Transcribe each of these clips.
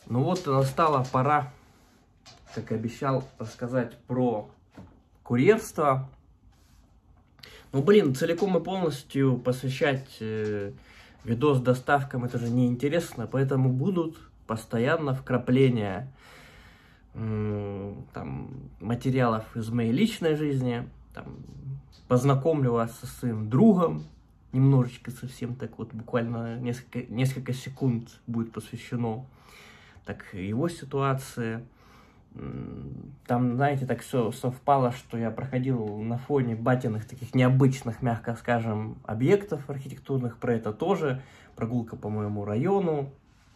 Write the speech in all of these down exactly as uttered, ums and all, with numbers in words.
Ну вот настала пора, как и обещал, рассказать про курьерство. Ну блин, целиком и полностью посвящать э, видос доставкам это же неинтересно, поэтому будут постоянно вкрапления э, там, материалов из моей личной жизни. Там, познакомлю вас со своим другом, немножечко совсем так вот, буквально несколько, несколько секунд будет посвящено так его ситуации. Там, знаете, так все совпало, что я проходил на фоне батиных таких необычных, мягко скажем, объектов архитектурных, про это тоже, прогулка по моему району,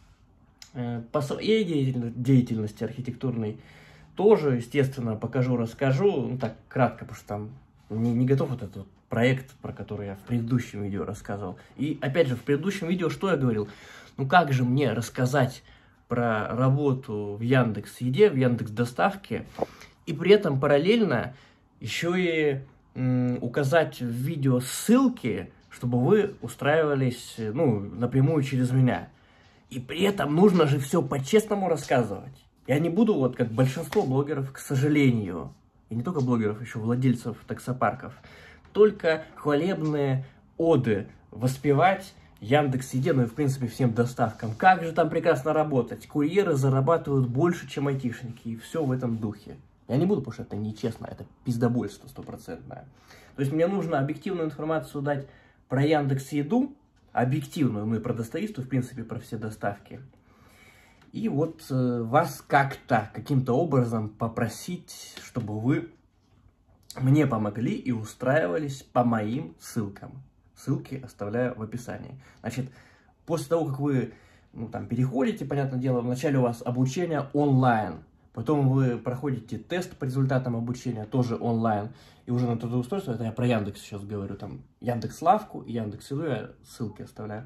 по своей деятельности архитектурной тоже, естественно, покажу, расскажу, ну так, кратко, потому что там не, не готов вот этот вот проект, про который я в предыдущем видео рассказывал. И, опять же, в предыдущем видео что я говорил? Ну как же мне рассказать про работу в Яндекс.Еде, в Яндекс.Доставке, и при этом параллельно еще и м, указать в видео ссылки, чтобы вы устраивались, ну, напрямую через меня. И при этом нужно же все по-честному рассказывать. Я не буду, вот как большинство блогеров, к сожалению, и не только блогеров, еще владельцев таксопарков, только хвалебные оды воспевать Яндекс.Еде, ну и в принципе всем доставкам. Как же там прекрасно работать. Курьеры зарабатывают больше, чем айтишники. И все в этом духе. Я не буду, потому что это нечестно. Это пиздобольство стопроцентное. То есть мне нужно объективную информацию дать про Яндекс.Еду. Объективную, ну и про достависту, в принципе, про все доставки. И вот э, вас как-то, каким-то образом попросить, чтобы вы мне помогли и устраивались по моим ссылкам. Ссылки оставляю в описании. Значит, после того, как вы ну, там, переходите, понятное дело, вначале у вас обучение онлайн, потом вы проходите тест по результатам обучения, тоже онлайн, и уже на трудоустройство, это я про Яндекс сейчас говорю, там Яндекс.Лавку и Яндекс.Еду, я ссылки оставляю,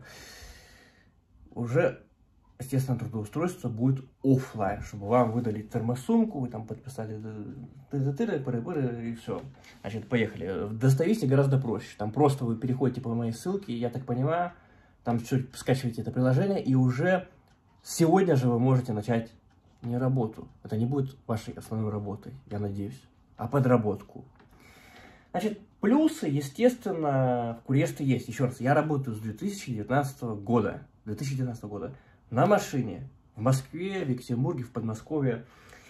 уже, естественно, трудоустройство будет офлайн, чтобы вам выдали термосумку, вы там подписали и все. Значит, поехали. В достависте гораздо проще. Там просто вы переходите по моей ссылке, я так понимаю, там чуть скачиваете это приложение, и уже сегодня же вы можете начать не работу. Это не будет вашей основной работой, я надеюсь, а подработку. Значит, плюсы, естественно, в курьерстве есть. Еще раз, я работаю с две тысячи девятнадцатого года. две тысячи девятнадцатого года. На машине. В Москве, в Екатеринбурге, в Подмосковье.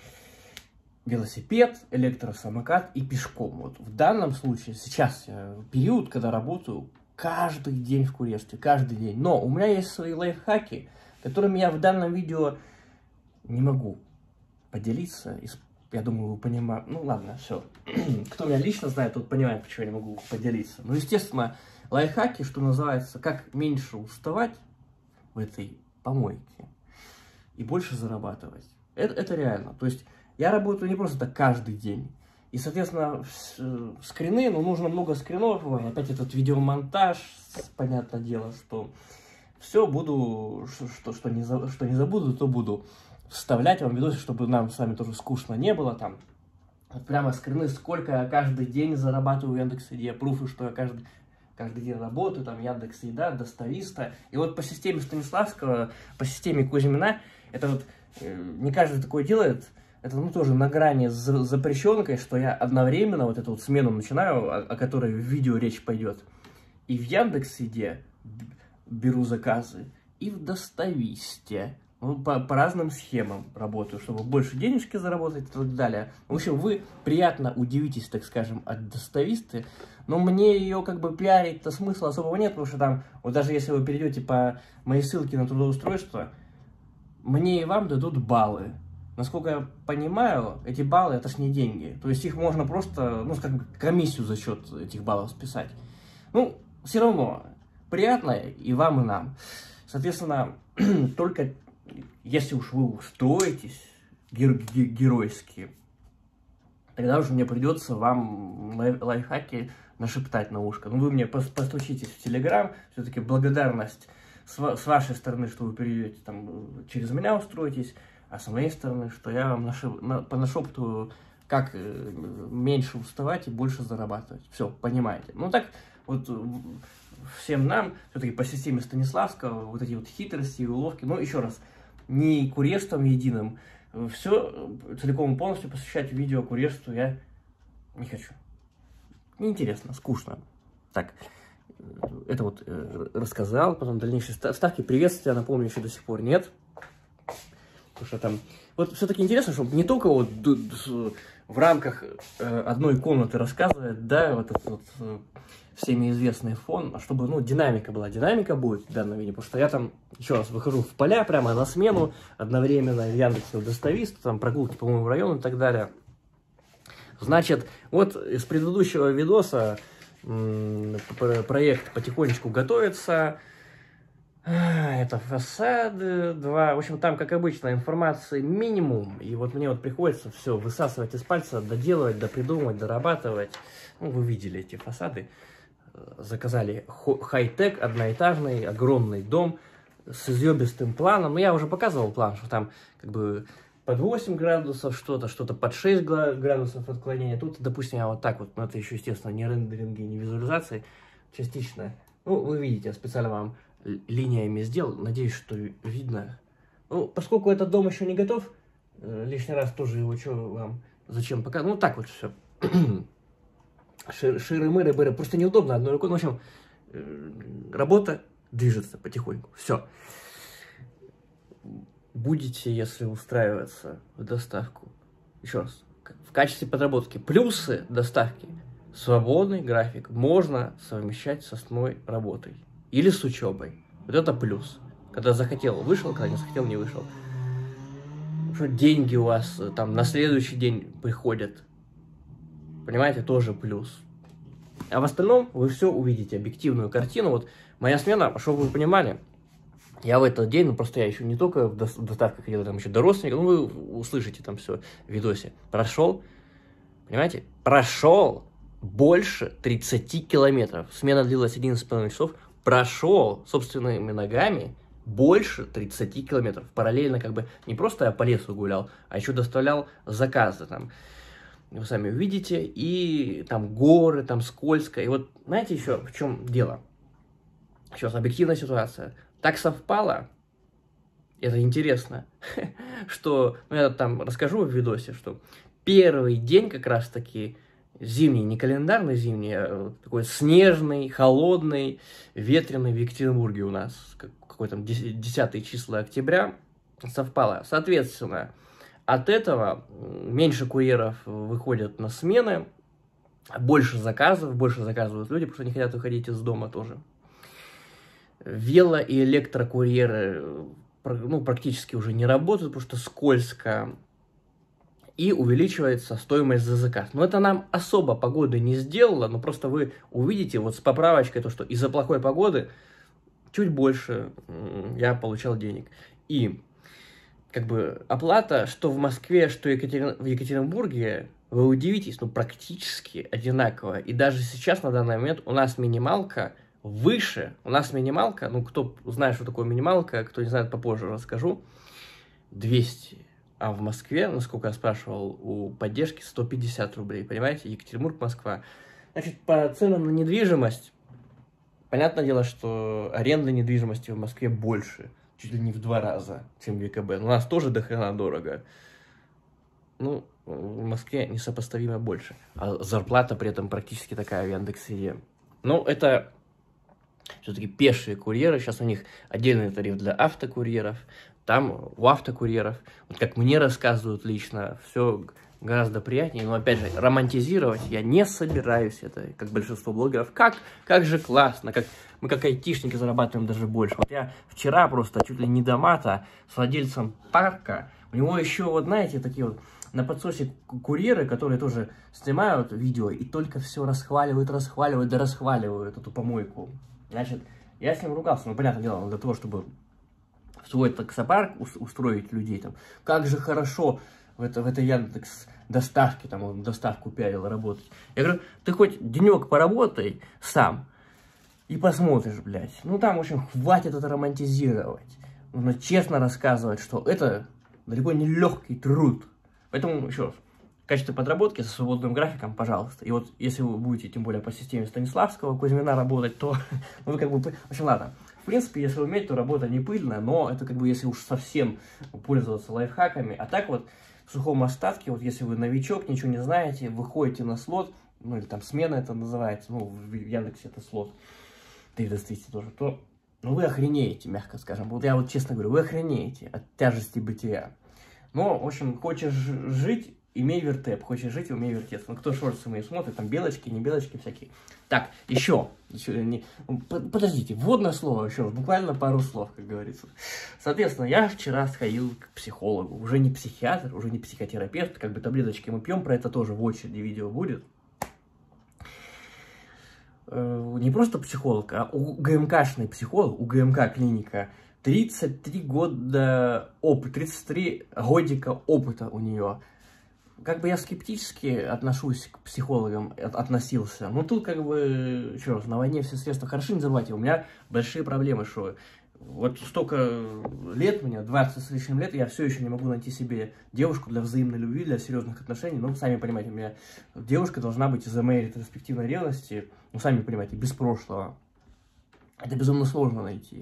Велосипед, электросамокат и пешком. Вот в данном случае, сейчас я, период, когда работаю каждый день в курьерстве, каждый день. Но у меня есть свои лайфхаки, которыми я в данном видео не могу поделиться. Я думаю, вы понимаете. Ну ладно, все. Кто меня лично знает, тот понимает, почему я не могу поделиться. Ну, естественно, лайфхаки, что называется, как меньше уставать в этой помойке и больше зарабатывать. Это, это реально. То есть я работаю не просто так каждый день. И, соответственно, скрины, ну, нужно много скринов. Ой, опять этот видеомонтаж, понятное дело, что все буду, что, что, не, что не забуду, то буду вставлять вам видосы, чтобы нам с вами тоже скучно не было. Там прямо скрины, сколько я каждый день зарабатываю в Яндекс.Еде, пруфы, что я каждый, каждый день работаю, там Яндекс.Еда, достависта. И вот по системе Станиславского, по системе Кузьмина, это вот э, не каждый такое делает. Это, ну, тоже на грани с запрещенкой, что я одновременно вот эту вот смену начинаю, о, о которой в видео речь пойдет. И в Яндекс.Еде беру заказы, и в достависте. Ну, по, по разным схемам работаю, чтобы больше денежки заработать и так далее. В общем, вы приятно удивитесь, так скажем, от достависты, но мне ее как бы пиарить-то смысла особого нет, потому что там, вот даже если вы перейдете по моей ссылке на трудоустройство, мне и вам дадут баллы. Насколько я понимаю, эти баллы это ж не деньги. То есть их можно просто, ну, скажем, комиссию за счет этих баллов списать. Ну, все равно приятно и вам, и нам. Соответственно, только если уж вы устроитесь гер геройски, тогда уже мне придется вам лайф лайфхаки нашептать на ушко. Ну, вы мне постучитесь в Телеграм, все-таки благодарность с, с вашей стороны, что вы перейдете там через меня устроитесь, а с моей стороны, что я вам нашеп на понашептываю, как меньше уставать и больше зарабатывать. Все, понимаете. Ну так вот всем нам, все-таки по системе Станиславского, вот эти вот хитрости и уловки. Ну, еще раз, ни курьерством единым. Все целиком и полностью посвящать видео курьерству я не хочу. Неинтересно, скучно. Так, это вот э, рассказал, потом дальнейшие ставки. Приветствия, напомню, еще до сих пор нет. Потому что там... Вот все-таки интересно, чтобы не только вот в рамках э, одной комнаты рассказывать, да, вот этот вот э, всеми известный фон, а чтобы, ну, динамика была. Динамика будет в данном виде, потому что я там, еще раз, выхожу в поля прямо на смену, одновременно в Яндексе доставист, там прогулки по моему району и так далее. Значит, вот из предыдущего видоса проект потихонечку готовится. Это фасады два. В общем, там, как обычно, информации минимум. И вот мне вот приходится все высасывать из пальца, доделывать, допридумывать, дорабатывать. Ну, вы видели эти фасады. Заказали хай-тек, одноэтажный, огромный дом с изъебистым планом. Ну, я уже показывал план, что там как бы под восемь градусов что-то, что-то под шесть градусов отклонения. Тут, допустим, я вот так вот, но это еще, естественно, не рендеринги, не визуализации, частично. Ну, вы видите, я специально вам линиями сделал, надеюсь, что видно. Ну, поскольку этот дом еще не готов, лишний раз тоже его что вам, зачем показывать. Ну, так вот все. Шир, ширы-мыры, быры, просто неудобно одной рукой. Ну, в общем, работа движется потихоньку. Все. Будете, если устраиваться в доставку, еще раз, в качестве подработки, плюсы доставки, свободный график можно совмещать с основной работой или с учебой. Вот это плюс. Когда захотел, вышел, когда не захотел, не вышел. Что деньги у вас там на следующий день приходят, понимаете, тоже плюс. А в остальном вы все увидите, объективную картину. Вот моя смена, чтобы вы понимали, я в этот день, ну просто я еще не только в доставках ходил, там еще до родственников, ну вы услышите там все в видосе. Прошел, понимаете, прошел больше тридцати километров. Смена длилась одиннадцать с половиной часов. Прошел собственными ногами больше тридцати километров. Параллельно как бы не просто я по лесу гулял, а еще доставлял заказы там. Вы сами увидите. И там горы, там скользко. И вот знаете еще в чем дело? Сейчас объективная ситуация. Так совпало, это интересно, что, ну, я там расскажу в видосе, что первый день как раз-таки зимний, не календарный зимний, а такой снежный, холодный, ветреный в Екатеринбурге у нас, какой там десятое число октября совпало. Соответственно, от этого меньше курьеров выходят на смены, больше заказов, больше заказывают люди, потому что не хотят выходить из дома тоже. Вело- и электрокурьеры ну, практически уже не работают, потому что скользко. И увеличивается стоимость за заказ. Но это нам особо погода не сделала, но просто вы увидите вот с поправочкой то, что из-за плохой погоды чуть больше я получал денег. И как бы оплата, что в Москве, что в Екатеринбурге, вы удивитесь, ну практически одинаково. И даже сейчас на данный момент у нас минималка выше. У нас минималка, ну кто знает, что такое минималка, кто не знает, попозже расскажу, двести. А в Москве, насколько я спрашивал, у поддержки сто пятьдесят рублей, понимаете? Екатеринбург, Москва. Значит, по ценам на недвижимость, понятное дело, что аренда недвижимости в Москве больше, чуть ли не в два раза, чем в ВКБ. Но у нас тоже дохрена дорого. Ну, в Москве несопоставимо больше. А зарплата при этом практически такая в Яндекс.Еде. Ну, это все-таки пешие курьеры. Сейчас у них отдельный тариф для автокурьеров. Там у автокурьеров, вот как мне рассказывают лично, все гораздо приятнее. Но опять же, романтизировать я не собираюсь. Это как большинство блогеров. Как, как же классно, как мы как айтишники зарабатываем даже больше. Вот я вчера просто чуть ли не до мата с владельцем парка. У него еще, вот знаете, такие вот на подсосе курьеры, которые тоже снимают видео и только все расхваливают, расхваливают, да расхваливают эту помойку. Значит, я с ним ругался, ну, понятное дело, для того, чтобы свой таксопарк устроить людей там. Как же хорошо в, это, в этой Яндекс доставке, там он доставку пиарил, работать. Я говорю, ты хоть денек поработай сам и посмотришь, блядь. Ну там, в общем, хватит это романтизировать. Нужно честно рассказывать, что это далеко не легкий труд. Поэтому, еще раз, в качестве подработки со свободным графиком, пожалуйста. И вот если вы будете, тем более, по системе Станиславского, Кузьмина работать, то ну, вы как бы... В общем, ладно. принципе, если уметь, то работа не пыльная, но это как бы если уж совсем пользоваться лайфхаками. А так вот, в сухом остатке, вот если вы новичок, ничего не знаете, выходите на слот, ну или там смена это называется, ну в Яндексе это слот, три дэ тридцать тоже, то ну, вы охренеете, мягко скажем. Вот я вот честно говорю, вы охренеете от тяжести бытия. Но, в общем, хочешь жить, имей вертеп. Хочешь жить, умей вертеться. Ну, кто шорты мои смотрит, там белочки, не белочки всякие. Так, еще. еще не, подождите, вводное слово еще, буквально пару слов, как говорится. Соответственно, я вчера сходил к психологу. Уже не психиатр, уже не психотерапевт. Как бы таблеточки мы пьем, про это тоже в очереди видео будет. Не просто психолог, а УГМКшный психолог, УГМК клиника, тридцать три года опыта, тридцать три годика опыта у нее. Как бы я скептически отношусь к психологам, относился, но тут как бы, еще раз, на войне все средства хороши, не забывайте, у меня большие проблемы, что вот столько лет, мне двадцать с лишним лет, я все еще не могу найти себе девушку для взаимной любви, для серьезных отношений. Ну, сами понимаете, у меня девушка должна быть из-за моей ретроспективной ревности, ну, сами понимаете, без прошлого. Это безумно сложно найти.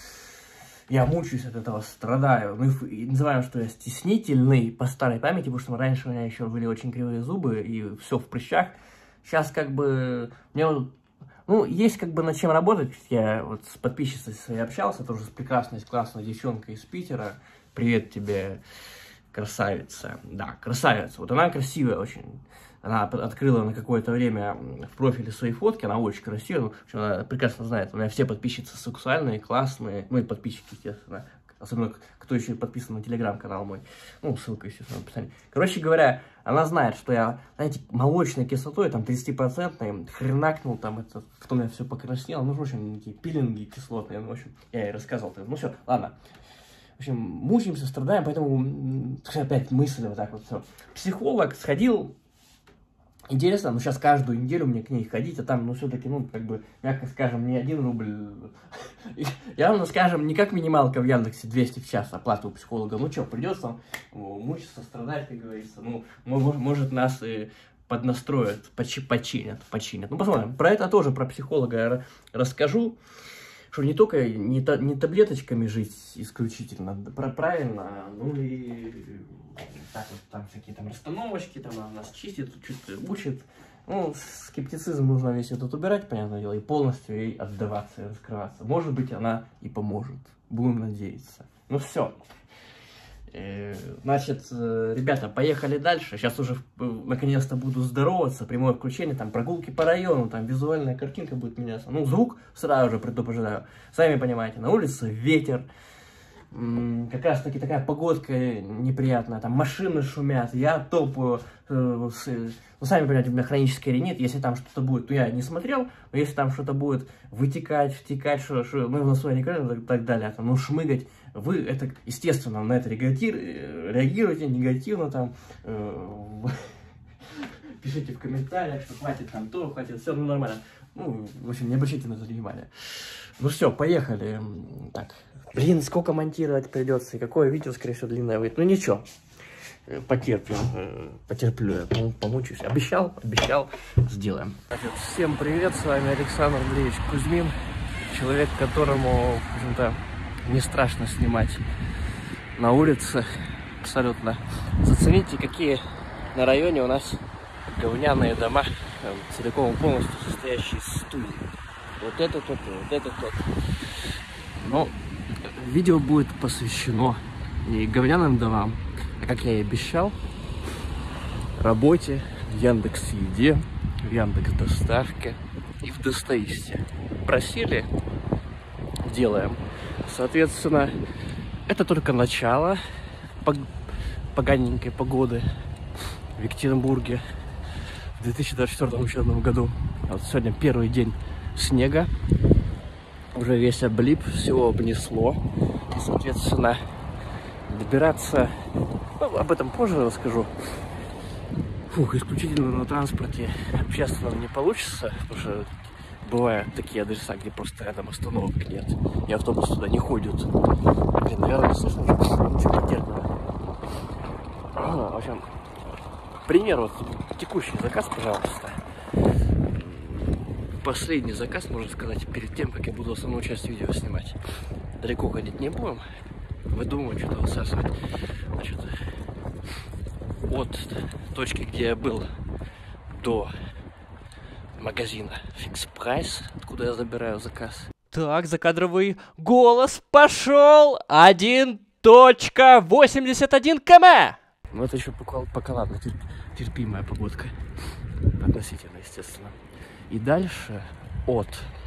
Я мучаюсь от этого, страдаю. Ну, и называем, что я стеснительный по старой памяти, потому что раньше у меня еще были очень кривые зубы, и все в прыщах. Сейчас как бы, мне вот, ну, есть как бы над чем работать. Я вот с подписчицей своей общался, тоже с прекрасной, классной девчонкой из Питера. Привет тебе, красавица. Да, красавица. Вот она красивая очень. Она открыла на какое-то время в профиле свои фотки, она очень красивая, ну, она прекрасно знает, у меня все подписчицы сексуальные, классные, ну и подписчики, естественно, особенно кто еще подписан на телеграм-канал мой, ну, ссылка, естественно, в описании. Короче говоря, она знает, что я, знаете, молочной кислотой, там, тридцатипроцентной, хренакнул, там, это, потом я все покраснел, ну, в общем, такие пилинги кислотные, ну, в общем, я ей рассказывал, ну, все, ладно. В общем, мучаемся, страдаем, поэтому опять мысли вот так вот все. Психолог сходил. Интересно, ну сейчас каждую неделю мне к ней ходить, а там, ну все-таки, ну, как бы, мягко скажем, не один рубль. Я, ну, скажем, не как минималка в Яндексе двести в час оплаты у психолога. Ну что, придется мучиться, страдать, как говорится. Ну, может, нас и поднастроят, починят, починят. Ну, посмотрим. Про это тоже, про психолога я расскажу. Что не только не, та, не таблеточками жить исключительно, правильно, ну и так вот там всякие там расстановочки, там она нас чистит, чуть учит. Ну, скептицизм нужно весь этот убирать, понятное дело, и полностью ей отдаваться и раскрываться. Может быть, она и поможет. Будем надеяться. Ну все. Значит, ребята, поехали дальше. Сейчас уже наконец-то буду здороваться. Прямое включение, там прогулки по району, там визуальная картинка будет меняться. Ну, звук сразу же предупреждаю. Сами понимаете, на улице ветер. Как раз таки такая погодка неприятная. Там машины шумят, я топаю. Ну, сами понимаете, у меня хронический ринит. Если там что-то будет, то я не смотрел. Но если там что-то будет вытекать, втекать, что, что ну, в носу не кажется, и так далее, там, ну, шмыгать. Вы это, естественно, на это реагируете негативно, там, э, пишите в комментариях, что хватит там то, хватит все, ну нормально. Ну, в общем, не обращайте на это внимания. Ну все, поехали. Так, блин, сколько монтировать придется, и какое видео, скорее всего, длинное выйдет. Ну ничего, потерплю, потерплю, я помучусь. Обещал, обещал, сделаем. Всем привет, с вами Александр Андреевич Кузьмин, человек, которому, в общем-то, не страшно снимать на улице, абсолютно. Зацените, какие на районе у нас говняные дома, целиком и полностью состоящие из стульев. Вот это тот, вот это тот. Но видео будет посвящено не говняным домам, а, как я и обещал, работе в Яндекс.Еде, в Яндекс.Доставке и в Достоисте. Просили, делаем. Соответственно, это только начало поганенькой погоды в Екатеринбурге в две тысячи двадцать четвёртом учебном году. Вот сегодня первый день снега, уже весь облип, всего обнесло. И, соответственно, добираться, ну, об этом позже расскажу. Фух, исключительно на транспорте общественном не получится, потому что бывают такие адреса, где просто рядом остановок нет, и автобус туда не ходит. Блин, наверное, не слышно, ничего потерпно. В общем, пример, вот, текущий заказ, пожалуйста. последний заказ, можно сказать, перед тем, как я буду основную часть видео снимать. Далеко ходить не будем. Выдумывать, что-то высасывать. Значит, от точки, где я был, до магазина Fix Price, откуда я забираю заказ. Так, закадровый голос пошел. один точка восемьдесят один километра. Ну это еще пока, пока ладно, терп, терпимая погодка. Относительно, естественно. И дальше от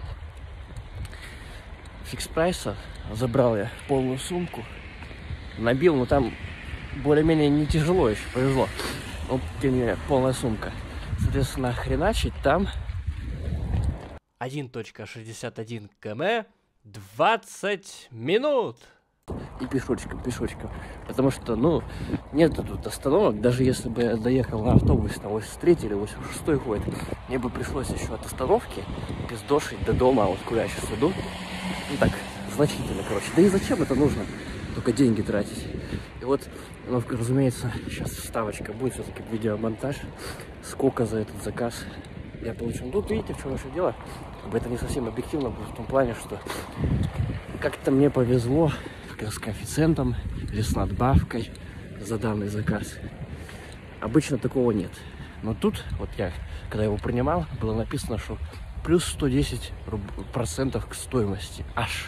Fix Price забрал я полную сумку. Набил, но там более-менее не тяжело еще, повезло. Ну, тем не менее, полная сумка. Соответственно, хреначить там один точка шестьдесят один километра двадцать минут. И пешочком, пешочком. Потому что, ну, нет тут остановок. Даже если бы я доехал на автобусе на восемьдесят третий или восемьдесят шестой ходит, мне бы пришлось еще от остановки пиздошить до дома, вот куда я сейчас иду. Ну так, значительно, короче. Да и зачем это нужно? Только деньги тратить. И вот, ну, разумеется, сейчас вставочка будет, все-таки видеомонтаж. Сколько за этот заказ я получил. Тут видите, в чем еще дело. Это не совсем объективно будет в том плане, что как-то мне повезло с коэффициентом или с надбавкой за данный заказ. Обычно такого нет. Но тут, вот я, когда его принимал, было написано, что плюс сто десять процентов к стоимости. Аж.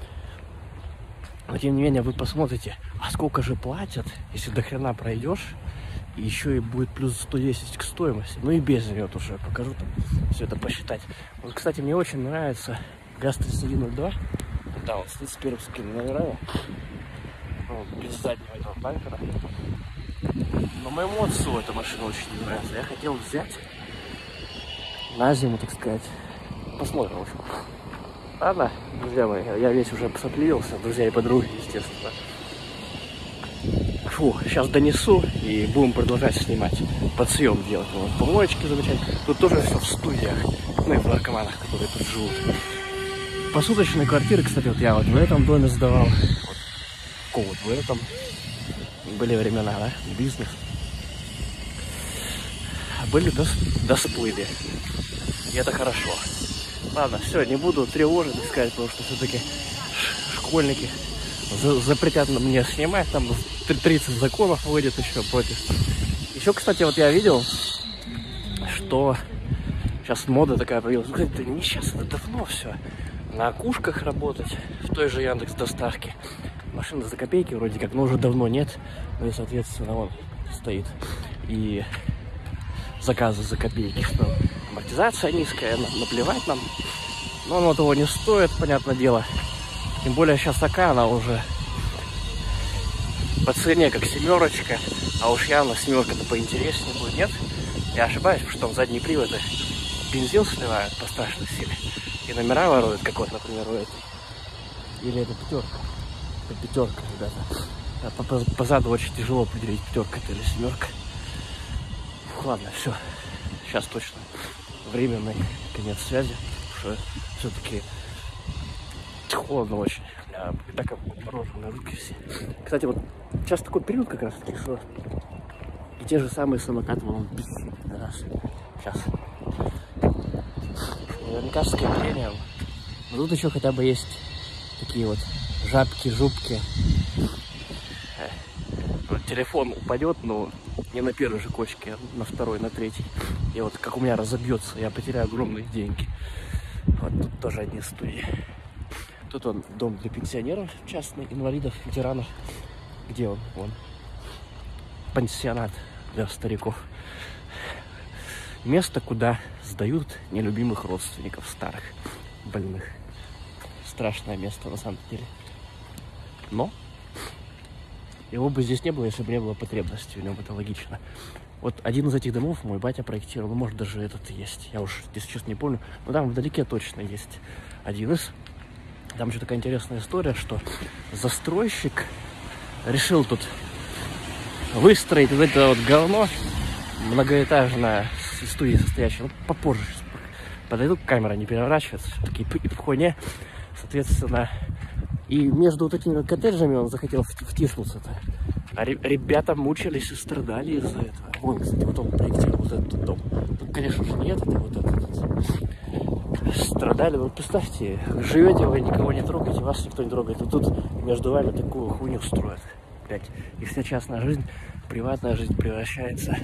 Но тем не менее, вы посмотрите, а сколько же платят, если до хрена пройдешь, и еще и будет плюс сто десять к стоимости. Ну и без нее тоже покажу там все это посчитать. Вот, кстати, мне очень нравится ГАЗ тридцать один ноль два. Да, вот с тридцать первыми номерами. Ну, без заднего этого бампера. Но моему отцу эта машина очень не нравится. Я хотел взять на зиму, так сказать. Посмотрим, в общем. Ладно, друзья мои, я весь уже сопливился, друзья и подруги, естественно. Фу, сейчас донесу и будем продолжать снимать, подсъем делать. Вот, помоечки замечательные. Тут тоже все в студиях, ну и в наркоманах, которые тут живут. Посуточные квартиры, кстати, вот я вот в этом доме сдавал. Вот, вот в этом. Были времена, да? Бизнес. А были дос досплыли. И это хорошо. Ладно, все, не буду тревожить, так сказать, потому что все-таки школьники за запретят мне снимать. Там тридцать законов выйдет еще против. Еще, кстати, вот я видел, что сейчас мода такая появилась. Ну, это не сейчас, это давно все. На окушках работать, в той же Яндекс доставке. Машина за копейки вроде как, но уже давно нет. Ну и, соответственно, он стоит. И заказы за копейки, что амортизация низкая, наплевать нам. Но оно того не стоит, понятное дело. Тем более сейчас АК, она уже по цене как семерочка. А уж явно семерка-то поинтереснее будет, нет? Я ошибаюсь, потому что там задние приводы бензин сливают по страшной силе. И номера воруют, как вот, например, у этой. Или это пятерка. Это пятерка, ребята. А по, по, по заду очень тяжело определить, пятерка это или семерка. Фух, ладно, все. Сейчас точно временный конец связи. Все-таки холодно очень. А, и так мороженое руки все. Кстати, вот сейчас такой период как раз таки, что и те же самые самокаты вон бесит на нас. Сейчас. Наверняка скопление. Но тут еще хотя бы есть такие вот жабки, жубки. Телефон упадет, но не на первой же кочке, а на второй, на третий. И вот как у меня разобьется, я потеряю огромные деньги. Вот тут тоже одни студии. Тут он дом для пенсионеров частный, инвалидов, ветеранов. Где он? Вон. Пансионат для стариков. Место, куда сдают нелюбимых родственников старых, больных. Страшное место на самом деле. Но его бы здесь не было, если бы не было потребности в нем, это логично. Вот один из этих домов мой батя проектировал, ну, может, даже этот есть. Я уж, если честно, не помню. Но там вдалеке точно есть один из. Там еще такая интересная история, что застройщик решил тут выстроить вот это вот говно многоэтажное, из студии состоящее. Вот попозже сейчас подойду, камера не переворачивается, все-таки и в хуйне, соответственно. И между вот этими коттеджами он захотел втиснуться-то. А ребята мучились и страдали из-за этого. Вон, кстати, вот он проектировал вот этот дом. Тут, конечно же, нет, это вот этот. страдали. Вот представьте, живете вы, никого не трогаете, вас никто не трогает. И тут между вами такую хуйню строят. Блять. И вся частная жизнь, приватная жизнь превращается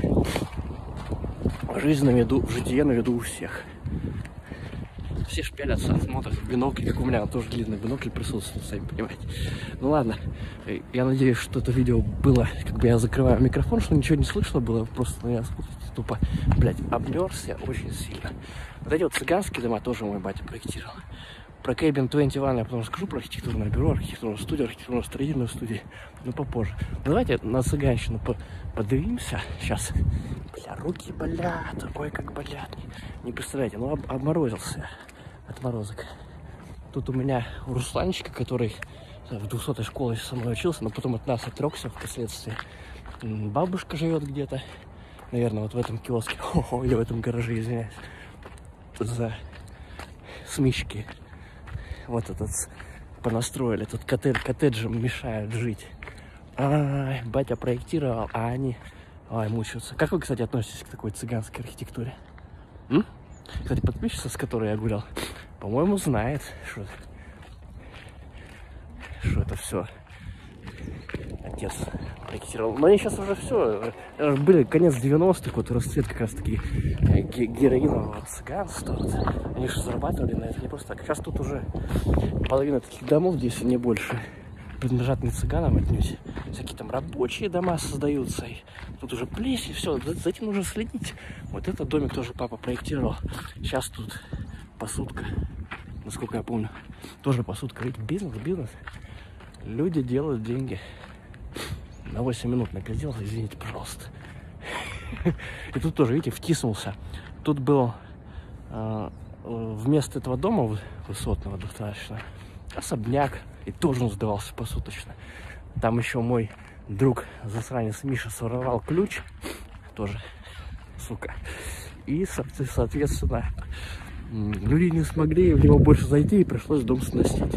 в жизнь на виду, в житие на виду у всех. Все шпилятся, смотрят в бинокли, как у меня тоже длинный бинокль присутствует, сами понимаете. Ну ладно, я надеюсь, что это видео было, как бы я закрываю микрофон, что ничего не слышно было, просто ну, я тупо, блядь, обмерзся очень сильно. Вот эти вот цыганские дома тоже мой батя проектировал. Про Cabin двадцать один я потом расскажу, про архитектурное бюро, архитектурную студию, архитектурную строительную студию, но попозже. Ну, давайте на цыганщину по подавимся сейчас. Бля, руки болят, ой, как болят. Не представляете, ну об обморозился от морозок. Тут у меня у Русланчика, который в двухсотой школе со мной учился, но потом от нас отрекся впоследствии. Бабушка живет где-то, наверное, вот в этом киоске, О, или в этом гараже, извиняюсь, за смычки. Вот этот понастроили, тут коттедж, коттеджам мешают жить. Ай, батя проектировал, а они, ай, мучаются. Как вы, кстати, относитесь к такой цыганской архитектуре? М? Кстати, подписчица, с которой я гулял, по-моему, знает, что, что это все отец проектировал. Но они сейчас уже все, были конец девяностых, вот расцвет как раз таки героинового цыганства. Вот. Они же зарабатывали на это не просто так. Сейчас тут уже половина таких домов, если не больше, принадлежат не цыганам отнюдь. Всякие там рабочие дома создаются. И тут уже плесень, все, за, за этим нужно следить. Вот этот домик тоже папа проектировал. Сейчас тут посудка, насколько я помню. Тоже посудка. Видите, бизнес, бизнес. Люди делают деньги. На восемь минут наглядел, извините, пожалуйста. И тут тоже, видите, втиснулся. Тут был э, вместо этого дома высотного достаточно особняк. И тоже он сдавался посуточно. Там еще мой друг, засранец Миша, своровал ключ. Тоже, сука. И, соответственно, люди не смогли в него больше зайти, и пришлось дом сносить.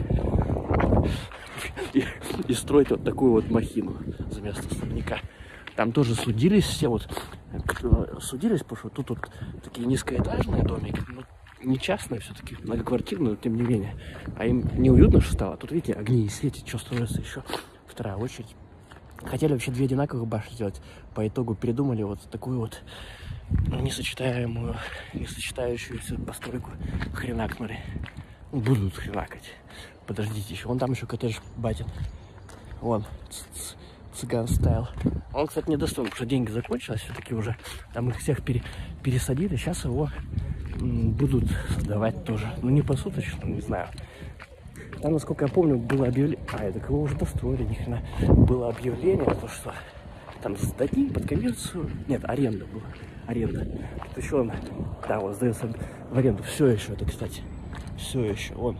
И, и строить вот такую вот махину за место особняка. Там тоже судились все, вот, судились, потому что тут вот такие низкоэтажные домики, ну, не частные все-таки, многоквартирные, но тем не менее. А им неуютно что стало. Тут, видите, огни и сети, что строится еще вторая очередь. Хотели вообще две одинаковых башни сделать. По итогу передумали вот такую вот несочетаемую, несочетающуюся постройку хренакнули. Будут хренакать. Подождите еще. Вон там еще коттедж батин. Вон, цыган стайл. Он, кстати, недостоин, потому что деньги закончились все-таки уже. Там их всех пере, пересадили. Сейчас его будут создавать тоже. Ну, не посуточно, не знаю. Там, насколько я помню, было объявление... А, это его уже достроили, ни хрена. Было объявление, то что там сдадим под коммерцию. Нет, аренда была. Аренда. Тут еще он... Да, вот сдается в аренду. Все еще это, кстати. Все еще. Он.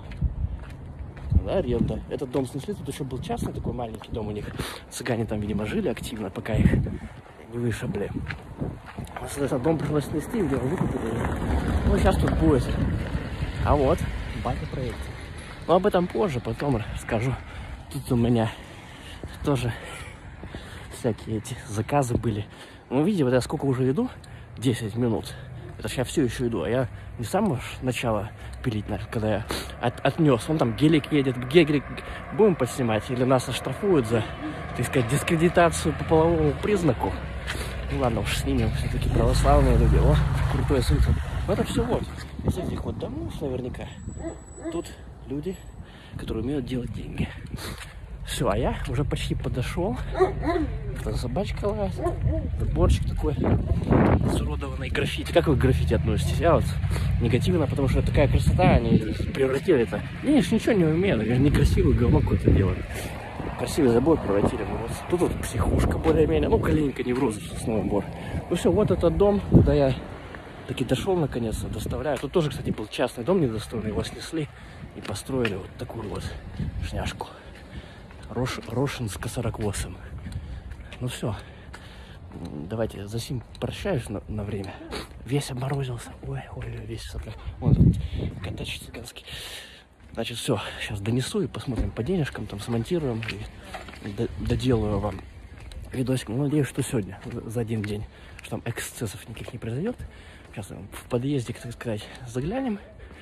Да, аренда. Этот дом снесли. Тут еще был частный такой маленький дом у них. Цыгане там, видимо, жили активно, пока их не вышибли. Соответственно, дом пришлось снести, видимо, выкупили. Ну, сейчас тут будет. А вот, батя проект. Но об этом позже, потом расскажу. Тут у меня тоже всякие эти заказы были. Ну, видите, вот я сколько уже иду? десять минут. Это ж я все еще иду. А я не с самого начала пилить, когда я от, отнес. Вон там гелик едет. Гелик будем поснимать? Или нас оштрафуют за, так сказать, дискредитацию по половому признаку? Ну ладно, уж снимем. Все-таки православные люди. О, крутое солнце. Но это все вот. Из этих вот домов наверняка. Тут люди, которые умеют делать деньги. Все, а я уже почти подошел. Там собачка лазит. Заборчик такой изуродованный, граффити. Как вы к граффити относитесь? Я вот негативно, потому что такая красота, они превратили это. Я ничего не умею, я некрасивый говно какое-то делаю. Красивый забор превратили. Вот. Тут вот психушка более-менее. Ну, коленка не в розу, снова бор. Ну все, вот этот дом, куда я таки дошел наконец-то, доставляю. Тут тоже, кстати, был частный дом недостроенный, его снесли и построили вот такую вот шняшку. Рош, Рошинска сорок восемь. Ну все, давайте за сим прощаюсь на, на время. Весь обморозился. Ой, ой, весь сопля. Вон тут коттедж цыганский. Значит, все, сейчас донесу и посмотрим по денежкам, там смонтируем и доделаю вам видосик. Ну, надеюсь, что сегодня, за один день, что там эксцессов никаких не произойдет. Сейчас в подъезде, так сказать, заглянем,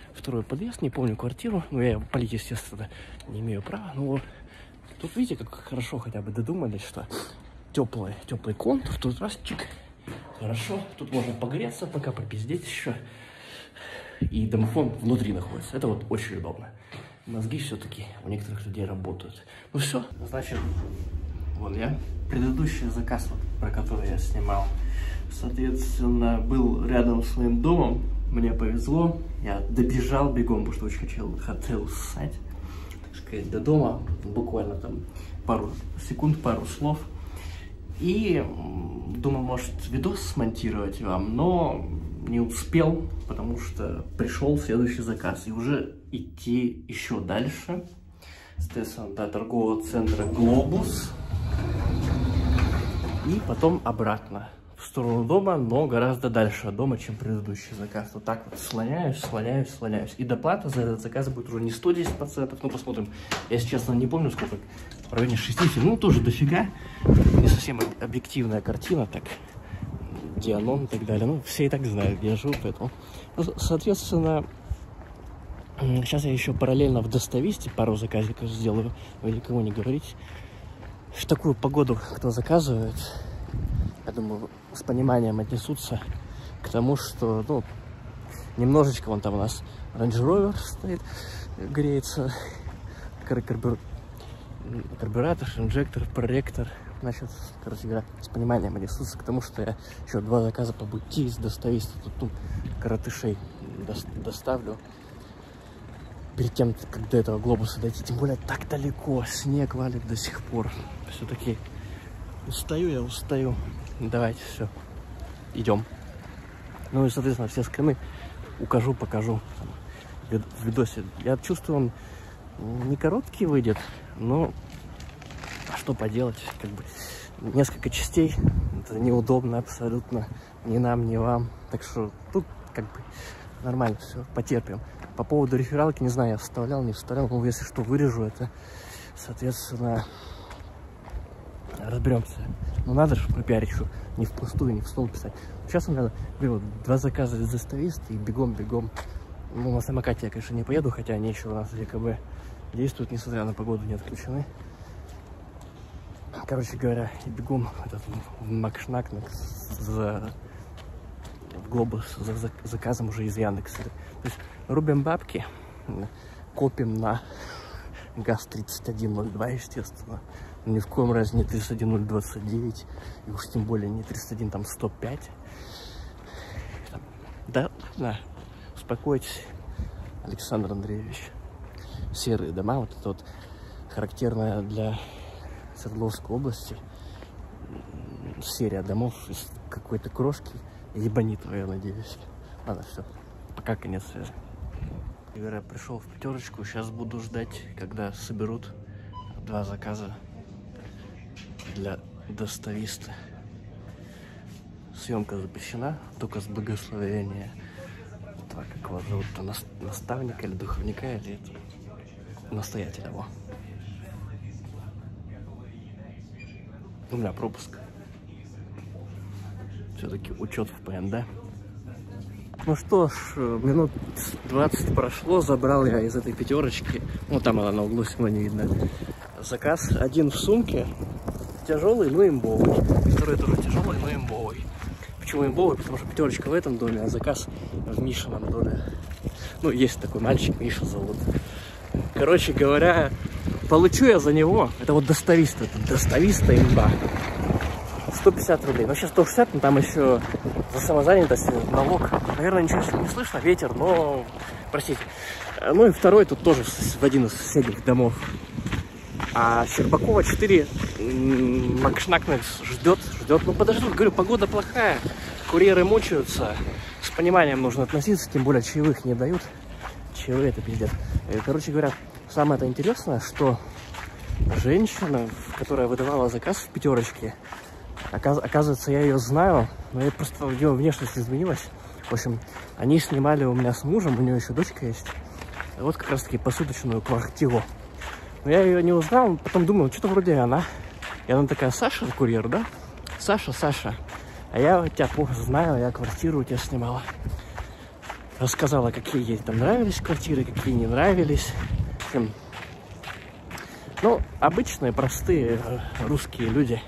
второй подъезд, не помню квартиру. Ну, я палить, естественно, не имею права. Но тут видите, как хорошо хотя бы додумались, что теплый, теплый контур. Тут раз, чик, хорошо. Тут можно погреться, пока попиздеть еще. И домофон внутри находится. Это вот очень удобно. Мозги все-таки у некоторых людей работают. Ну все, значит, вон я. Предыдущий заказ, вот, про который я снимал, соответственно, был рядом с моим домом. Мне повезло. Я добежал бегом, потому что очень хотел, хотел ссать, так сказать, до дома. Буквально там пару секунд, пару слов. И думал, может, видос смонтировать вам, но не успел, потому что пришел следующий заказ. И уже идти еще дальше. Соответственно, до торгового центра «Глобус». И потом обратно. В сторону дома, но гораздо дальше от дома, чем предыдущий заказ. Вот так вот слоняюсь, слоняюсь, слоняюсь. И доплата за этот заказ будет уже не сто десять процентов. Ну, посмотрим. Я, если честно, не помню, сколько. В районе шестидесяти. Ну, тоже дофига. Не совсем объективная картина, так. Дианон и так далее. Ну, все и так знают, где я живу, поэтому. Ну, соответственно, сейчас я еще параллельно в Достависте пару заказиков сделаю. Вы никому не говорите. В такую погоду, кто заказывает, я думаю, с пониманием отнесутся к тому, что, ну, немножечко вон там у нас Range Rover стоит, греется, карбюратор, инжектор, проректор. Значит, короче говоря, с пониманием отнесутся к тому, что я еще два заказа по пути из Достависта, тут, ну, коротышей доставлю. Перед тем, как до этого Глобуса дойти, тем более так далеко, снег валит до сих пор. Все-таки устаю я, устаю. Давайте, все, идем. Ну и, соответственно, все скрины укажу, покажу в видосе. Я чувствую, он не короткий выйдет, но что поделать, как бы несколько частей, это неудобно абсолютно, ни нам, ни вам. Так что тут как бы нормально, все, потерпим. По поводу рефералки, не знаю, я вставлял, не вставлял, но если что, вырежу это, соответственно, разберемся. Ну надо же пропиарить, что не впустую, не в стол писать. Сейчас мне надо, блин, два заказа из Достависта и бегом-бегом. Ну, на самокате я, конечно, не поеду, хотя они еще у нас в ЕКБ действуют, несмотря на погоду, не отключены. Короче говоря, бегом этот, в Макшнак за в Глобус за, за заказом уже из Яндекса. То есть рубим бабки, копим на ГАЗ тридцать один ноль два, естественно. Ни в коем разе не тридцать один ноль двадцать девять, и уж тем более не тридцать один там сто пять. Да, да, успокойтесь, Александр Андреевич. Серые дома, вот это вот характерная для Свердловской области серия домов из какой-то крошки. Ебанитого, я надеюсь. Ладно, все. Пока, конец связи. Я пришел в пятерочку. Сейчас буду ждать, когда соберут два заказа для Достависта. Съемка запрещена, только с благословения. Так, как вас зовут? Наставника или духовника, или это настоятеля его. У меня пропуск. Все-таки учет в ПНД. Ну что ж, минут двадцать прошло, забрал я из этой пятерочки. Ну там она на углу, всего не видно. Заказ один в сумке. Тяжелый, но имбовый. Второй тоже тяжелый, но имбовый. Почему имбовый? Потому что пятерочка в этом доме, а заказ в Мишином доме. Ну, есть такой мальчик, Миша зовут. Короче говоря, получу я за него. Это вот Достависта. Это Достависта имба. сто пятьдесят рублей. Ну, сейчас сто шестьдесят, но там еще за самозанятость, налог. Наверное, ничего не слышно, ветер, но... Простите. Ну и второй тут тоже в один из соседних домов. А Щербакова четыре Макшнакнекс ждет, ждет. Ну, подождут, говорю, погода плохая. Курьеры мучаются. С пониманием нужно относиться, тем более чаевых не дают. Чаевые это пиздец. Короче говоря, самое-то интересное, что женщина, которая выдавала заказ в пятерочке, оказывается, я ее знаю, но я просто ее внешность изменилась. В общем, они снимали у меня с мужем, у нее еще дочка есть. Вот как раз таки посуточную квартиру. Но я ее не узнал, потом думал, что-то вроде она. И она такая: Саша, курьер, да? Саша, Саша. А я тебя плохо знаю, я квартиру у тебя снимала. рассказала, какие ей там нравились квартиры, какие не нравились. Ну, обычные, простые русские люди.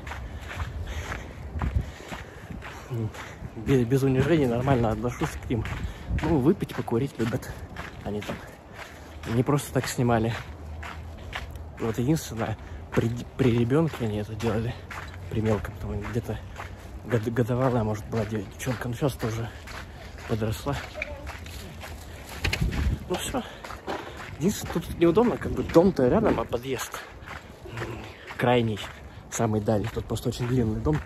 Без, без унижения нормально отношусь к ним. Ну, выпить, покурить любят. Они там не просто так снимали. Вот единственное, при, при ребенке они это делали. При мелком, где-то год, годовалая, может, была девчонка. Но сейчас тоже подросла. Ну все. Единственное, тут неудобно, как бы дом-то рядом, а подъезд крайний, самый дальний. Тут просто очень длинный дом.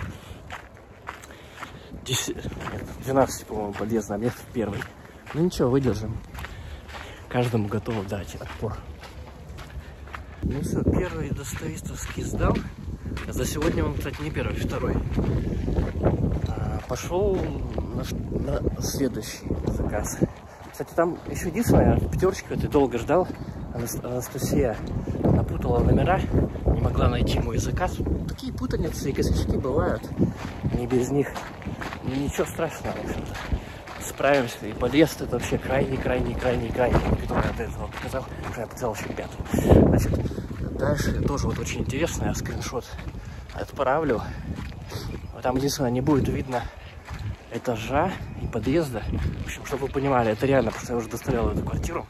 двенадцать, по-моему, подъездный, а место первый. Ну ничего, выдержим. Каждому готово дать отпор. Ну все, первый достоистовский сдал. За сегодня он, кстати, не первый, второй. А, пошел на, на следующий заказ. Кстати, там еще единственное, пятерочку ты долго ждал. Анастасия напутала номера, не могла найти мой заказ. Такие путаницы и косячки бывают. Не без них. Ну, ничего страшного, в общем-то. Справимся. И подъезд это вообще крайний, крайний, крайний, крайний, который я до этого показал. Уже я показал еще пятый. Значит, дальше тоже вот очень интересно. Я скриншот отправлю. Там единственное, не будет видно этажа и подъезда. В общем, чтобы вы понимали, это реально, потому что я уже доставлял эту квартиру.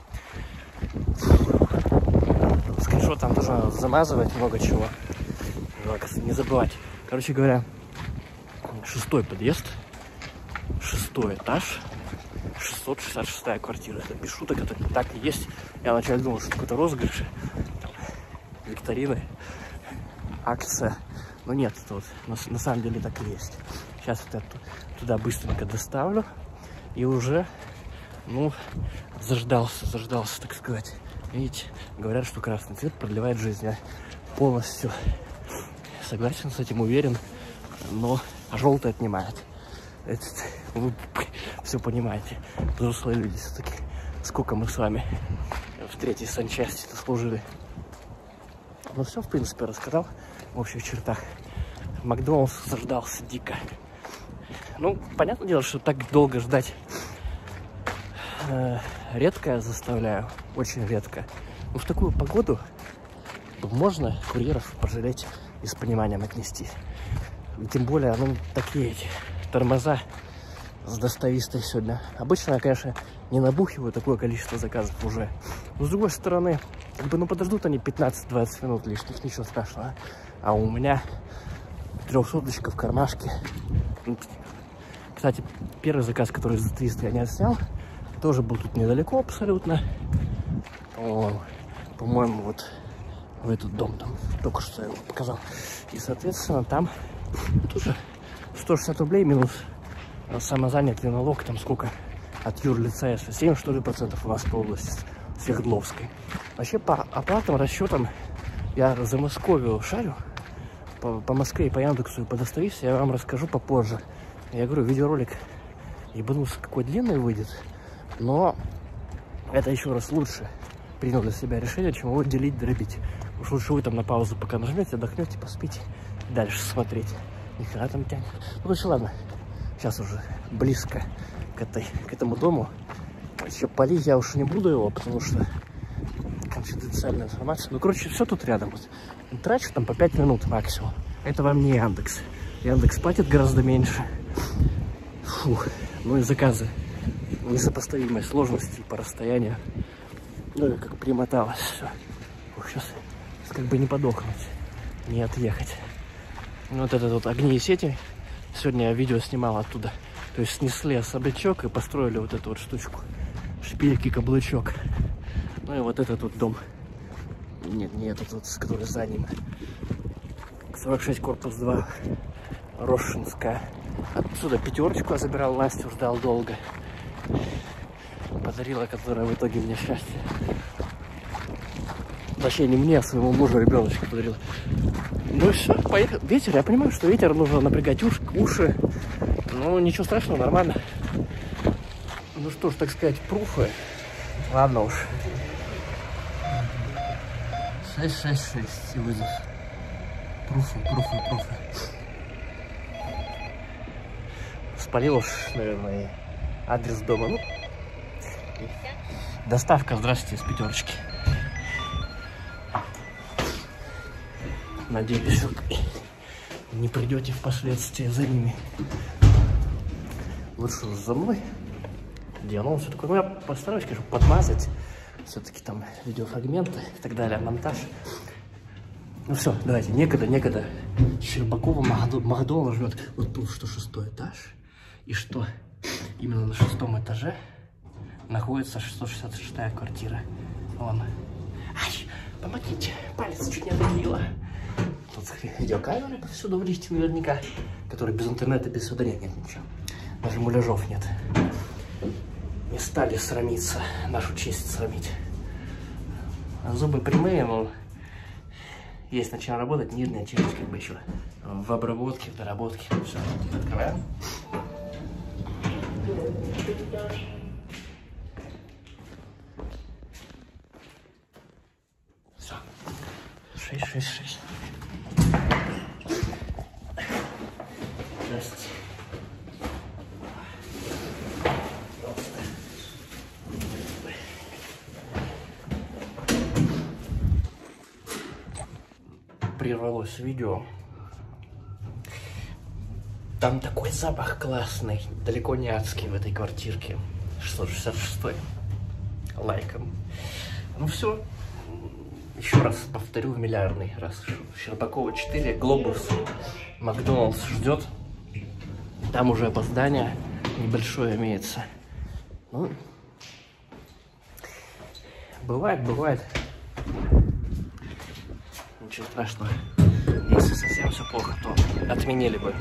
Скриншот там нужно замазывать много чего. Не забывать. Короче говоря, шестой подъезд, шестой этаж, шестьсот шестьдесят шестая квартира. Это без шуток, это так и есть. Я вначале думал, что какой-то розыгрыш, там, викторины, акция. Но нет, это вот на, на самом деле так и есть. Сейчас вот это туда быстренько доставлю. И уже, ну, заждался, заждался, так сказать. Видите, говорят, что красный цвет продлевает жизнь. Я полностью согласен с этим, уверен. Но желтый отнимает. Это, вы все понимаете. Взрослые люди все-таки. Сколько мы с вами в третьей санчасти-то служили. Ну все, в принципе, рассказал в общих чертах. Макдональдс заждался дико. Ну, понятное дело, что так долго ждать э, редко я заставляю. Очень редко. Но в такую погоду можно курьеров пожалеть и с пониманием отнести. И тем более, ну, такие эти тормоза с доставистой сегодня. Обычно я, конечно, не набухиваю такое количество заказов уже. Но с другой стороны, как бы, ну, подождут они пятнадцать-двадцать минут лишних, ничего страшного. А у меня трехсоточка в кармашке. Кстати, первый заказ, который за триста я не отснял, тоже был тут недалеко абсолютно. По-моему, вот в этот дом там только что я его показал. И, соответственно, там тоже сто шестьдесят рублей минус самозанятый налог, там сколько от юрлица, если семь, что ли, процентов у нас по области Свердловской. Вообще, по оплатам, расчетам, я за Московию шарю, по, по Москве и по Яндексу и по достависте я вам расскажу попозже. Я говорю, видеоролик ебанулся, какой длинный выйдет, но это еще раз лучше принял для себя решение, чем его делить, дробить. Уж лучше вы там на паузу пока нажмете, отдохнете, поспите, дальше смотреть. Ни хера там тянет. Ну, короче, ладно. Сейчас уже близко к, этой, к этому дому. Еще полить я уж не буду его, потому что конфиденциальная информация. Ну, короче, все тут рядом. Вот. Трачу там по пять минут максимум. Это вам не Яндекс. Яндекс платит гораздо меньше. Фух. Ну и заказы. Несопоставимой сложности по расстоянию. Ну и как примоталось все. Фух, сейчас, сейчас как бы не подохнуть, не отъехать. Ну, вот это вот огни и сети. Сегодня я видео снимал оттуда. То есть снесли особнячок и построили вот эту вот штучку. Шпильки, каблучок. Ну и вот этот вот дом. Нет, не этот вот, который за ним. сорок шесть корпус два. Рошинская. Отсюда пятерочку я забирал, Настю ждал долго. Подарила, которая в итоге мне счастье. Вообще не мне, а своему мужу ребеночка подарила. Ну и все, поехали. Ветер, я понимаю, что ветер нужно напрягать уш, уши. Ну, ничего страшного, нормально. Ну что ж, так сказать, пруфы. Ладно уж. шесть шесть шесть вызов. Пруфы, пруфы, пруфы. Спалил уж, наверное, адрес дома. Ну, Доставка, здравствуйте, из пятерочки. Надеюсь, вы не придете впоследствии за ними. Лучше за мной. Делал все такое. Ну, я постараюсь, конечно, подмазать. Все-таки там видеофрагменты и так далее, монтаж. Ну все, давайте, некогда, некогда. Щербакова Макдональд живет. Вот тут что шестой этаж. И что именно на шестом этаже находится шестьсот шестьдесят шестая квартира. Вон. Ай, помогите, палец чуть не отдавило. Тут видеокамеры повсюду в лифте наверняка, которые без интернета, без сюда нет, нет ничего. Даже муляжов нет. Не стали срамиться, нашу честь срамить. А зубы прямые, мол, есть над чем работать, нижняя челюсть как бы еще в обработке, в доработке. Все, открываем. Все. Шесть, шесть, шесть. Здрасте. Прервалось видео. Там такой запах классный, далеко не адский в этой квартирке. шестьсот шестьдесят шестой. Лайком. Ну все. Еще раз повторю в миллиардный раз. Щербакова четыре, Глобус, Макдональдс ждет. Там уже опоздание небольшое имеется. Ну, бывает, бывает. Ничего страшного. Если совсем все плохо, то отменили бы.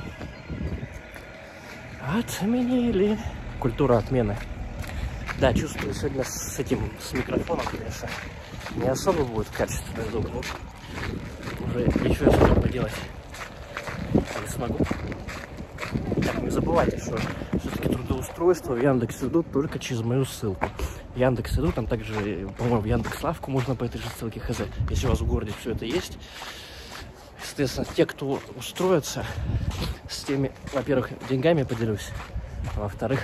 Отменили. Культура отмены. Да, чувствую, сегодня с этим, с микрофоном, конечно, не особо будет качественный звук. Но уже ничего особо поделать не смогу. Так, не забывайте, что все-таки трудоустройство в Яндекс.Иду только через мою ссылку. В Яндекс.Иду, там также, по-моему, в Яндекс.Лавку можно по этой же ссылке хз. Если у вас в городе все это есть. Соответственно, те, кто устроится, с теми, во-первых, деньгами поделюсь, а во-вторых,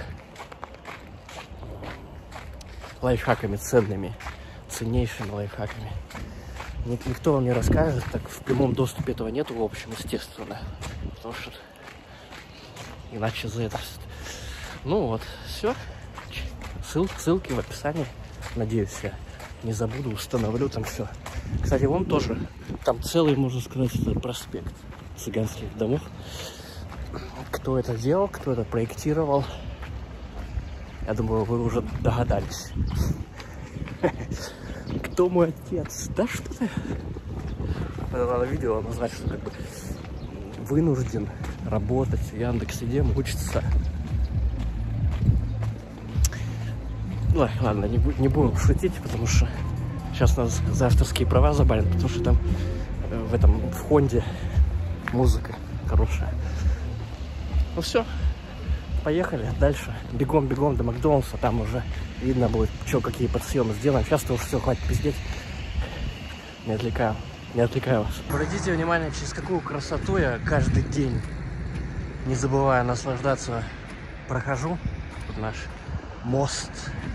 лайфхаками ценными, ценнейшими лайфхаками. Никто вам не расскажет, так в прямом доступе этого нету, в общем, естественно. Потому что иначе за это... Ну вот, все. Ссыл, ссылки в описании. Надеюсь, я не забуду, установлю там все. Кстати, вон тоже, там целый, можно сказать, проспект цыганских домов. Кто это делал, кто это проектировал, я думаю, вы уже догадались. Кто мой отец? Да что ты? Надо видео назвать, что как бы вынужден работать в Яндекс.Иде, учиться. Ну, ладно, не, не будем шутить, потому что сейчас нас за авторские права забанят, потому что там в этом в Хонде музыка хорошая. Ну все, поехали дальше. Бегом, бегом до Макдональдса, там уже видно будет, что какие подсъемы сделаем. Сейчас-то уже все, хватит пиздеть. Не отвлекаю, не отвлекаю вас. Обратите внимание, через какую красоту я каждый день, не забывая наслаждаться, прохожу. Тут наш мост.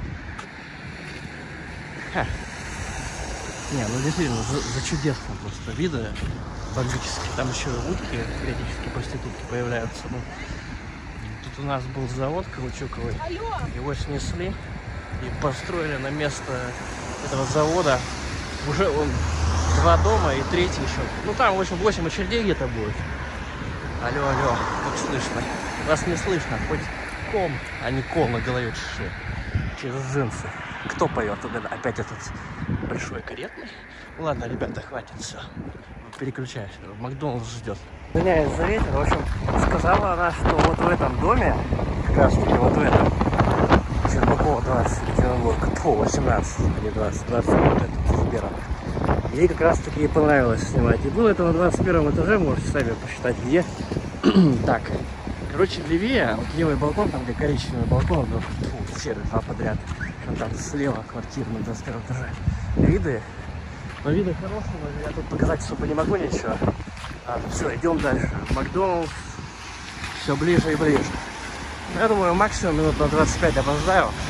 Ха. Не, ну действительно, за, за чудесно просто виды бомбические. Там еще и утки, периодически проститутки появляются. Ну, тут у нас был завод каучуковый. Его снесли и построили на место этого завода. Уже он два дома и третий еще. Ну там, в общем, восемь очередей где-то будет. Алло, алло, как слышно? Вас не слышно, хоть ком, а не кол на голове чеши. Через джинсы. Кто поет? Опять этот большой каретный. Ладно, ребята, хватит, все. Переключаюсь. Макдональдс ждет. Извиняюсь за ветер. В общем, сказала она, что вот в этом доме, как раз таки вот в этом, Щербакова двадцать, Екатеринбург, фу, восемнадцать, а не двадцать, двадцать вот этот, Сбера. Ей как раз таки понравилось снимать. И ну, это на двадцать первом этаже, можете сами посчитать, где. Так, короче, левее, вот левый балкон, там где коричневый балкон, ну, фу, серый, два подряд. Там слева квартира на двадцать первом этаже. Виды? Но виды хорошие, но я тут показать особо не могу ничего. А, все, идем дальше. Макдональдс все ближе и ближе. Я думаю, максимум минут на двадцать пять опоздаю.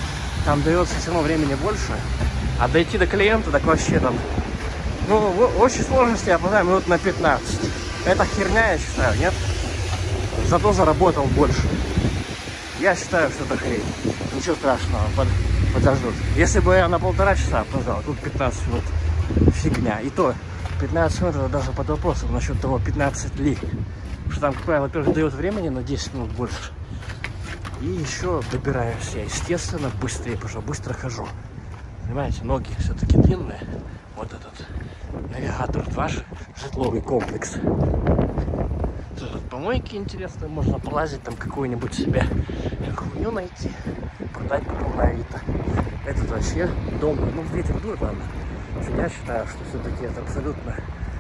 там дается все равно времени больше, а дойти до клиента, так вообще там, ну, в общей сложности я опоздаю минут на пятнадцать. Это херня, я считаю, нет? Зато заработал больше. Я считаю, что это хрень. Ничего страшного, под, подождут. Если бы я на полтора часа опоздал, тут пятнадцать минут, фигня. И то пятнадцать минут это даже под вопросом насчет того, пятнадцать ли. Потому что там, как правило, во-первых, дает времени на десять минут больше. И еще добираюсь я, естественно, быстрее, потому что быстро хожу. Понимаете, ноги все-таки длинные. Вот этот навигатор два, житловый комплекс. Тут помойки интересные, можно полазить, там какую-нибудь себе хуйню найти, продать потом на Авито. Этот вообще дом, ну, ветер дует, ладно. Я считаю, что все-таки это абсолютно,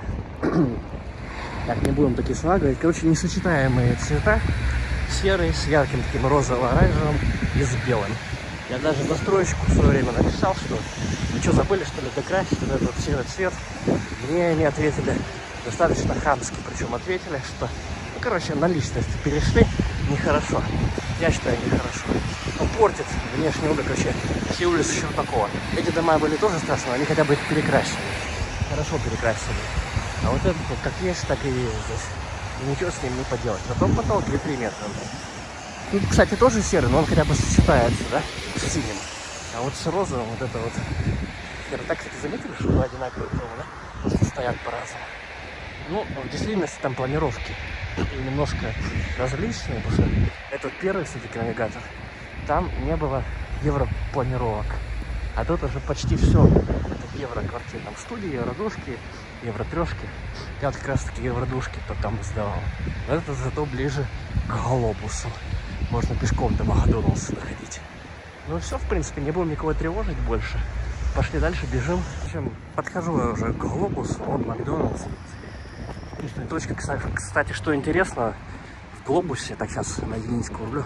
так, не будем такие слова говорить, короче, несочетаемые цвета. Серый с ярким таким розово-оранжевым и с белым. Я даже застройщику в свое время написал, что вы что, забыли, что ли, докрасить вот этот серый цвет? Мне они ответили достаточно хамски, причем ответили, что, ну, короче, на личность перешли нехорошо. Я считаю, нехорошо. Он портит внешний облик вообще все улицы Щербакова. Эти дома были тоже страшные, они хотя бы их перекрасили. Хорошо перекрасили. А вот этот вот как есть, так и есть здесь. И ничего с ним не поделать. Зато потолки три метра. Тут, кстати, тоже серый, но он хотя бы сочетается, да, с синим. А вот с розовым вот это вот. Так, кстати, заметили, что два одинаковые дома, да? Просто стоят по-разному. Ну, в действительности там планировки немножко различные, потому что этот первый, кстати, навигатор, там не было европланировок. А тут уже почти все это евро-квартиры. Там студии, евродушки, евротрешки. Я вот как раз таки евродушки потом сдавал. Но это зато ближе к глобусу. Можно пешком до Макдональдса доходить. Ну все, в принципе, не будем никого тревожить больше. Пошли дальше, бежим. В общем, подхожу я уже к глобусу, он Макдональдс. Точка, кстати, что интересно, в глобусе, так сейчас на единичку рублю,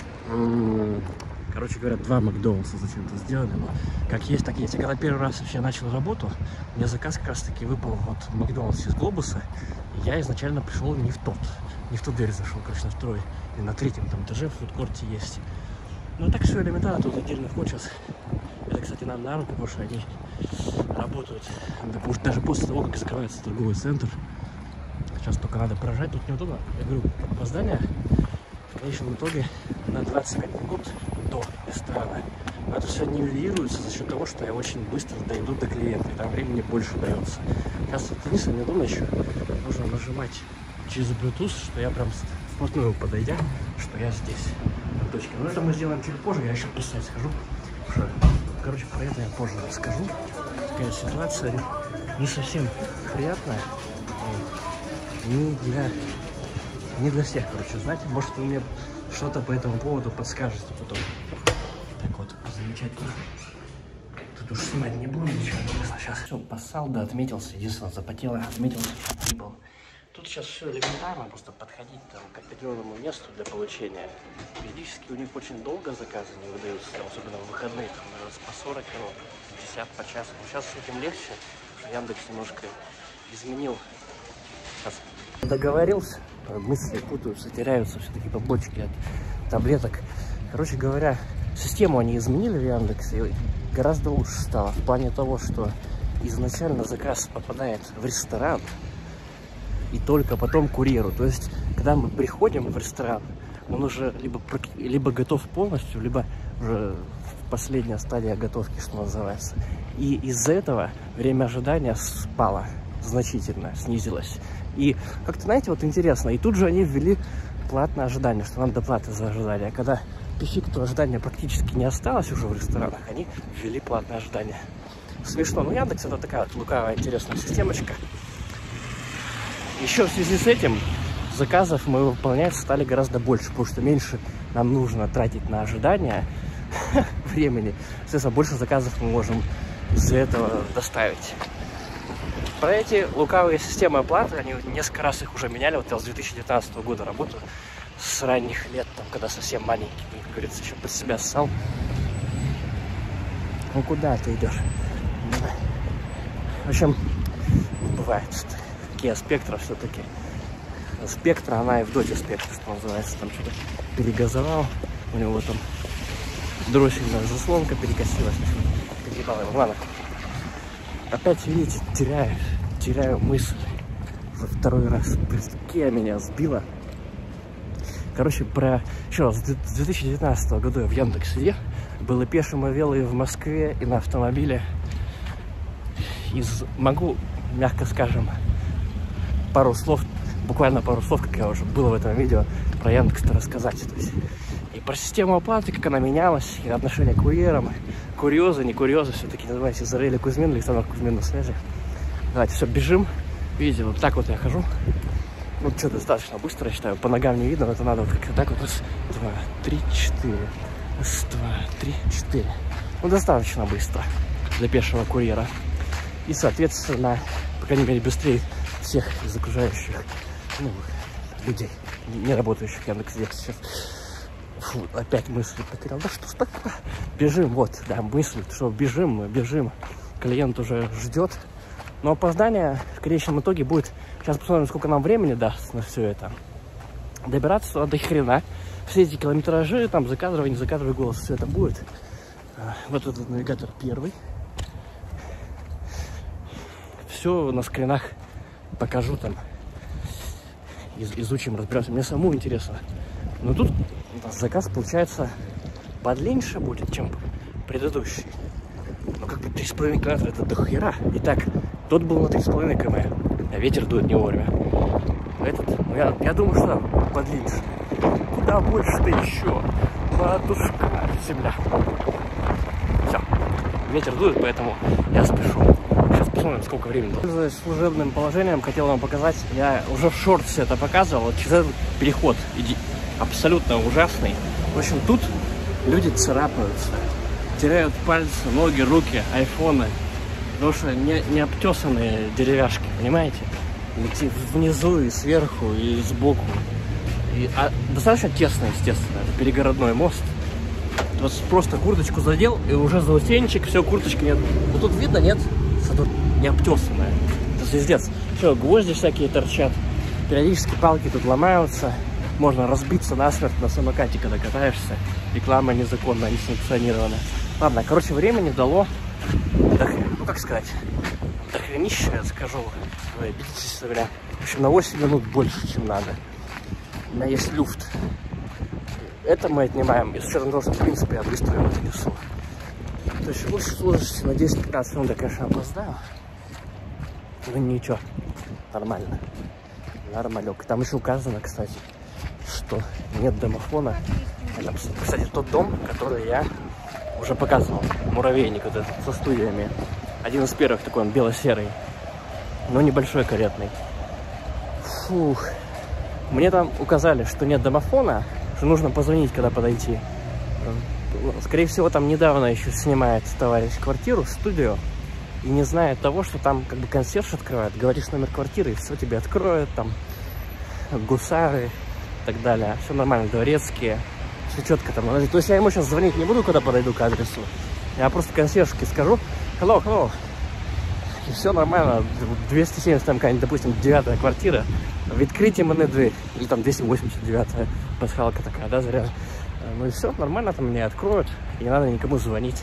короче говоря, два Макдональдса зачем-то сделали, но как есть, так есть. Я когда первый раз вообще начал работу, мне заказ как раз таки выпал вот Макдональдс из глобуса, и я изначально пришел не в тот, не в ту дверь зашел, короче, на второй, и на третьем там этаже в фудкорте есть. Ну так все элементарно, тут отдельно вход сейчас. Это, кстати, нам на руку, потому что они работают, даже после того, как закрывается торговый центр. Сейчас только надо поражать, тут неудобно. Я говорю, опоздание в конечном итоге на двадцать пять минут до ресторана. Но это все нивелируется за счет того, что я очень быстро дойду до клиента, и там времени больше дается. Сейчас вот единственное, неудобно еще, нужно нажимать через Bluetooth, что я прям вплотную подойдя, что я здесь, на точке. Но это мы сделаем чуть позже, я еще писать схожу. Что, короче, про это я позже расскажу. Такая ситуация не совсем приятная. Не для, не для всех, короче, знаете, может вы мне что-то по этому поводу подскажете потом. Так вот, замечательно. Тут уж снимать не буду, ничего интересного. Сейчас все, поссал, да, отметился, единственное, запотело, отметился, не был. Тут сейчас все элементарно, просто подходить там, к определенному месту для получения. Периодически у них очень долго заказы не выдаются, особенно в выходные, там, наверное, по сорок минут, пятьдесят, по часу. Но сейчас с этим легче, потому что Яндекс немножко изменил. Договорился, мысли путаются, теряются все-таки побочки от таблеток. Короче говоря, систему они изменили в Яндексе, и гораздо лучше стало в плане того, что изначально заказ попадает в ресторан и только потом курьеру. То есть, когда мы приходим в ресторан, он уже либо, либо готов полностью, либо уже последняя стадия готовки, что называется. И из-за этого время ожидания спало значительно, снизилось. И как-то, знаете, вот интересно, и тут же они ввели платное ожидание, что надо доплаты за ожидание. Когда пифик-то ожидания практически не осталось уже в ресторанах, они ввели платное ожидание. Смешно. Ну, Яндекс это такая вот лукавая, интересная системочка. Еще в связи с этим заказов мы выполнять стали гораздо больше, потому что меньше нам нужно тратить на ожидание времени. Соответственно, больше заказов мы можем из-за этого доставить. Про эти лукавые системы оплаты, они несколько раз их уже меняли. Вот я с две тысячи девятнадцатого года работаю, с ранних лет, там, когда совсем маленький, как говорится, еще под себя ссал. Ну куда ты идешь? В общем, бывает. Kia Spectra все-таки. Спектра, она и в доте Спектра, что называется, там что-то перегазовал. У него там дросельная заслонка перекосилась. Переебало. Ладно. Опять, видите, теряю, теряю мысль. Уже второй раз. Прикинь, меня сбила. Короче, про... Еще раз, с две тысячи девятнадцатого года я в Яндексе был и пешим, и вело, и в Москве, и на автомобиле. Из... Могу, мягко скажем, пару слов, буквально пару слов, как я уже было в этом видео, про Яндекс-то рассказать. То есть, и про систему оплаты, как она менялась, и отношение к курьерам, курьезы, не курьезы, все-таки называйте Израиль Кузьмин, Александр Кузьмин на связи. Давайте, все, бежим. Видите, вот так вот я хожу. Ну, что, достаточно быстро, я считаю. По ногам не видно, но это надо вот как-то так вот. Раз, два, три, четыре. Раз, два, три, четыре. Ну, достаточно быстро для пешего курьера. И, соответственно, по крайней мере, быстрее всех из окружающих, ну, людей, не работающих в Яндекс.Директ сейчас. Фу, опять мысли потерял. Да что ж такое? Бежим, вот, да, мысли, что бежим, мы бежим. Клиент уже ждет. Но опоздание в конечном итоге будет... Сейчас посмотрим, сколько нам времени даст на все это. Добираться туда до хрена. Все эти километражи, там, закадровый, не закадровый голос, все это будет. Вот этот навигатор первый. Все на скринах покажу там. Из, изучим, разберемся. Мне самому интересно. Но тут у нас заказ получается подлиннее будет, чем предыдущий. Ну, как бы три с половиной километра это до хера. Итак, тот был на три с половиной километра, а ветер дует не вовремя. Этот, ну, я, я думаю, что подлиннее. Куда больше-то еще? Матушка, земля. Все, ветер дует, поэтому я спешу. Сейчас посмотрим, сколько времени. Пользуясь служебным положением, хотел вам показать. Я уже в шортсе это показывал. Вот через этот переход иди, абсолютно ужасный. В общем, тут люди царапаются. Теряют пальцы, ноги, руки, айфоны. Потому что не, не обтесанные деревяшки, понимаете? Летит внизу и сверху, и сбоку. И, а, достаточно тесно, естественно. Это перегородной мост. Вот просто курточку задел, и уже заусенчик, все, курточки нет. Вот тут видно, нет? Что тут не обтесанная. Это звездец. Все, гвозди всякие торчат. Периодически палки тут ломаются. Можно разбиться насмерть на самокате, когда катаешься. Реклама незаконная, несанкционированная. Ладно, короче, времени дало, до, ну как сказать, до хренища, я скажу, вы обидитесь на меня. В общем, на восемь минут больше, чем надо. У меня есть люфт. Это мы отнимаем, из учетом того, что, в принципе, я быстро его донесу. То есть, лучше сложности на десять-пятнадцать минут я, конечно, опоздаю. Но ничего, нормально. Нормалек. Там еще указано, кстати, что нет домофона. Это, кстати, тот дом, который я уже показывал. Муравейник вот этот со студиями. Один из первых такой, он бело-серый. Но небольшой, каретный. Фух. Мне там указали, что нет домофона, что нужно позвонить, когда подойти. Скорее всего, там недавно еще снимает товарищ квартиру, студию. И не знает того, что там как бы консьерж открывает. Говоришь номер квартиры, и все тебе откроют. Там гусары и так далее. Все нормально, дворецкие. Все четко там. То есть я ему сейчас звонить не буду, когда подойду к адресу. Я просто консьержке скажу: hello, hello. И все нормально. двести семьдесят, там какая-нибудь, допустим, девятая квартира. В открытии мне дверь. Или там двести восемьдесят девятая пасхалка такая, да, заряд. Ну и все, нормально, там меня откроют. И не надо никому звонить.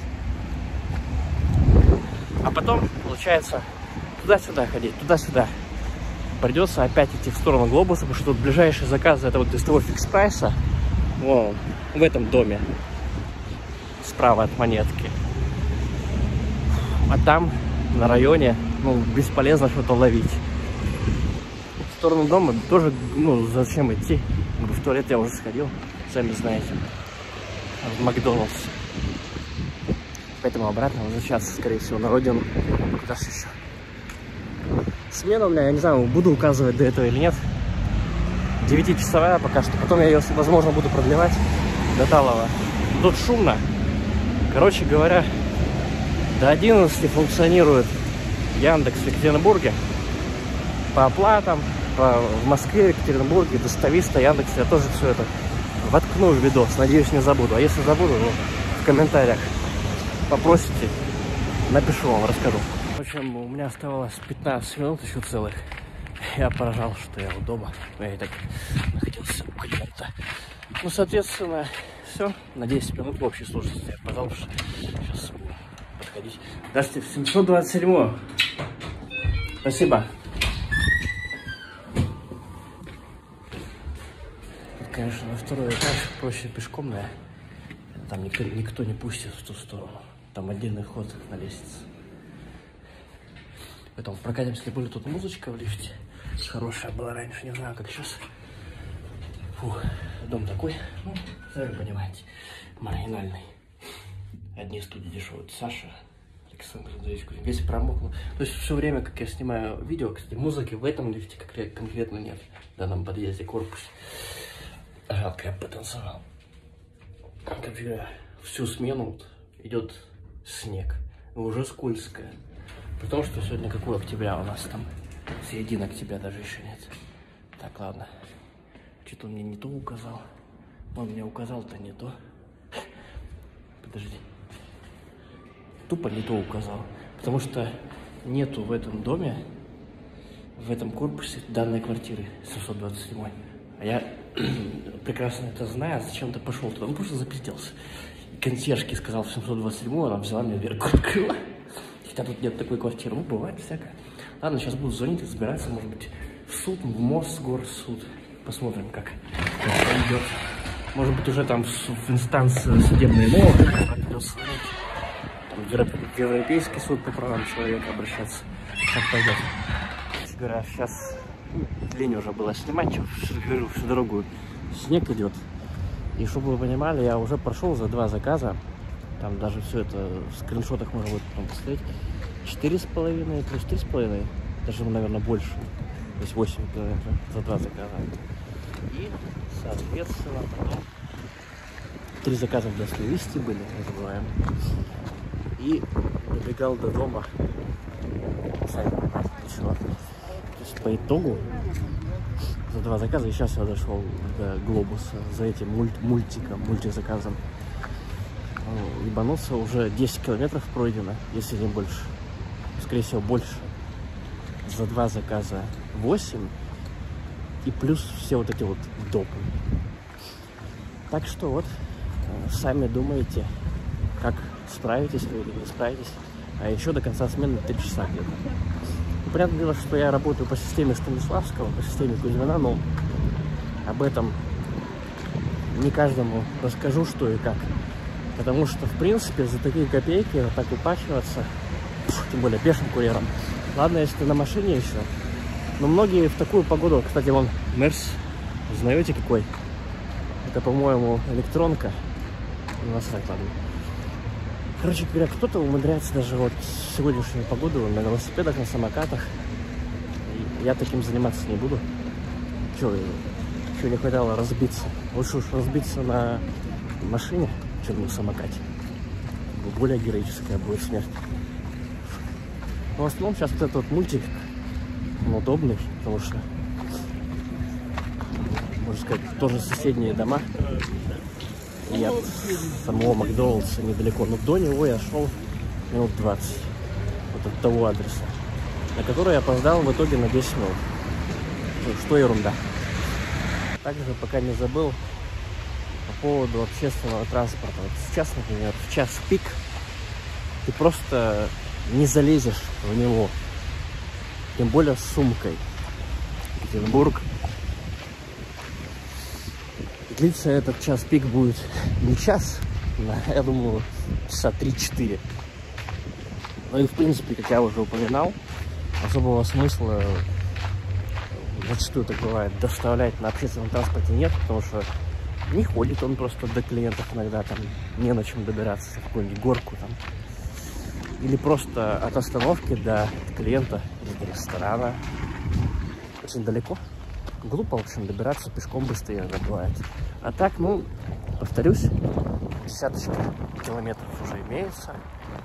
А потом, получается, туда-сюда ходить, туда-сюда. Придется опять идти в сторону глобуса, потому что тут ближайшие заказы, это вот из того фикс-прайса. Вон, в этом доме. Справа от монетки. А там, на районе, ну, бесполезно что-то ловить. В сторону дома тоже, ну, зачем идти? В туалет я уже сходил, сами знаете. В Макдональдс. Поэтому обратно возвращаться, скорее всего, на родину. Куда же еще? Смена у меня, я не знаю, буду указывать до этого или нет. девятичасовая пока что. Потом я ее, возможно, буду продлевать до Талова. Тут шумно. Короче говоря, до одиннадцати функционирует Яндекс в Екатеринбурге. По оплатам, по, в Москве, Екатеринбурге, достависта, Яндекс. Я тоже все это воткну в видос. Надеюсь, не забуду. А если забуду, ну, в комментариях попросите, напишу вам, расскажу. В общем, у меня оставалось пятнадцать минут еще целых. Я поражал, что я дома. Я и так находился у клиента. Ну, соответственно, все. На десять минут в общей сложности я опоздал, потому что сейчас буду подходить. Здравствуйте, в семьсот двадцать седьмую. Спасибо. Тут, конечно, на второй этаж проще пешком, да. Там никто, никто не пустит в ту сторону. Там отдельный ход на лестнице. Поэтому прокатимся, были тут музычка в лифте. Хорошая была раньше, не знаю, как сейчас. Фу, дом такой, ну, сами понимаете, маргинальный. Одни студии дешевые. Саша, Александр Андреевич, весь промокнул. То есть все время, как я снимаю видео, кстати, музыки в этом лифте конкретно нет. В данном подъезде, корпусе. Жалко, я потанцевал. Как всю смену вот идет снег. И уже скользкое. При том, что сегодня какой октября у нас там? Середина октября даже еще нет. Так, ладно. Что-то он мне не то указал. Он мне указал-то не то. Подожди. Тупо не то указал. Потому что нету в этом доме, в этом корпусе данной квартиры семьсот двадцать семь. А я прекрасно это знаю, зачем-то пошел туда. Он просто запизделся. Консьержке сказал в семьсот двадцать семь, она взяла меня дверку, открыла. Хотя тут нет такой квартиры. Ну, бывает всякое. Ладно, сейчас буду звонить, разбираться, может быть, в суд, в Мосгорсуд. Посмотрим, как это идет. Может быть, уже там в инстанции судебной новой придется звонить. В Европейский суд по правам человека обращаться. Как пойдет. Говоря, сейчас лень уже было снимать, что, говорю, всю дорогу снег идет. И чтобы вы понимали, я уже прошел за два заказа. Там даже все это в скриншотах можно будет потом посмотреть. Четыре с половиной плюс три с половиной. Даже, наверное, больше. То есть восемь километров за два заказа. И, соответственно, потом три заказа в Достоевстве были, не забываем. И добегал до дома. Сами понимаете, чего. То есть по итогу за два заказа, и сейчас я дошел до Глобуса за этим мульт мультиком, мультизаказом. Ну, ебанулся, уже десять километров пройдено, если не больше. Скорее всего, больше. За два заказа восемь. И плюс все вот эти вот допы. Так что вот, сами думаете, как справитесь вы или не справитесь. А еще до конца смены три часа где-то. Понятное дело, что я работаю по системе Станиславского, по системе Кузьмина, но об этом не каждому расскажу, что и как. Потому что, в принципе, за такие копейки вот так упахиваться, тем более пешим курьером. Ладно, если ты на машине еще. Но многие в такую погоду, кстати, вон Мерс, знаете какой? Это, по-моему, электронка. Насрать, ладно. Короче говоря, кто-то умудряется даже вот в сегодняшнюю погоду на велосипедах, на самокатах. И я таким заниматься не буду. Чего, чего не хватало разбиться? Лучше уж разбиться на машине, чем на самокате. Более героическая будет смерть. Но в основном сейчас вот этот вот мультик, он удобный, потому что, можно сказать, тоже соседние дома. И от самого Макдональдса недалеко. Но до него я шел минут двадцать. Вот от того адреса, на который я опоздал в итоге на десять минут. Ну, что ерунда. Также, пока не забыл, по поводу общественного транспорта. Вот сейчас, например, в час пик ты просто не залезешь в него. Тем более с сумкой. Петербург. Длится этот час пик будет не час, а, я думаю, часа три-четыре. Ну и в принципе, как я уже упоминал, особого смысла зачастую так бывает доставлять на общественном транспорте нет, потому что не ходит он просто до клиентов иногда, там не на чем добираться, в какую-нибудь горку там. Или просто от остановки до клиента или до ресторана. Очень далеко. Глупо, в общем, добираться пешком быстрее бывает. А так, ну, повторюсь, десяточка километров уже имеется.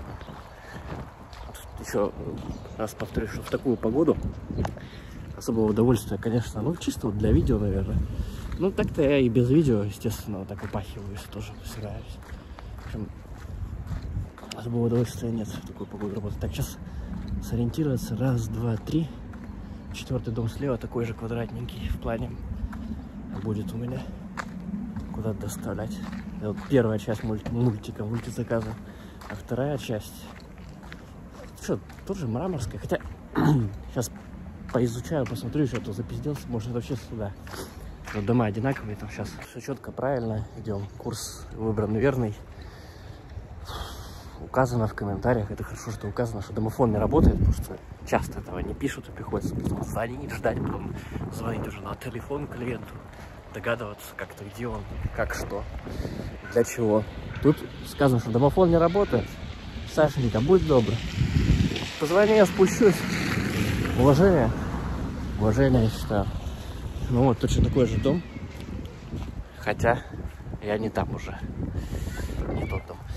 Тут еще раз повторюсь, что в такую погоду особого удовольствия, конечно, ну, чисто вот для видео, наверное. Ну, так-то я и без видео, естественно, вот так упахиваюсь, тоже постараюсь. В общем, особого удовольствия нет в такую погоду работать. Так, сейчас сориентироваться. Раз, два, три. Четвертый дом слева, такой же квадратненький в плане будет у меня. куда-то доставлять. Это вот первая часть мульти мультика, мультизаказа. А вторая часть... Что, тоже мраморская. Хотя сейчас поизучаю, посмотрю, еще то запизделся. Может, вообще сюда. Но дома одинаковые, там сейчас все четко, правильно. Идем. Курс выбран верный. Указано в комментариях. Это хорошо, что указано, что домофон не работает, потому что часто этого не пишут, и приходится потом звонить, ждать, потом звонить уже на телефон клиенту, догадываться, как-то где он, как что, для чего. Тут сказано, что домофон не работает. Сашенька, будь добр, позвони, я спущусь. Уважение. Уважение, я считаю. Ну вот, точно такой же дом. Хотя я не там уже. Не тот дом.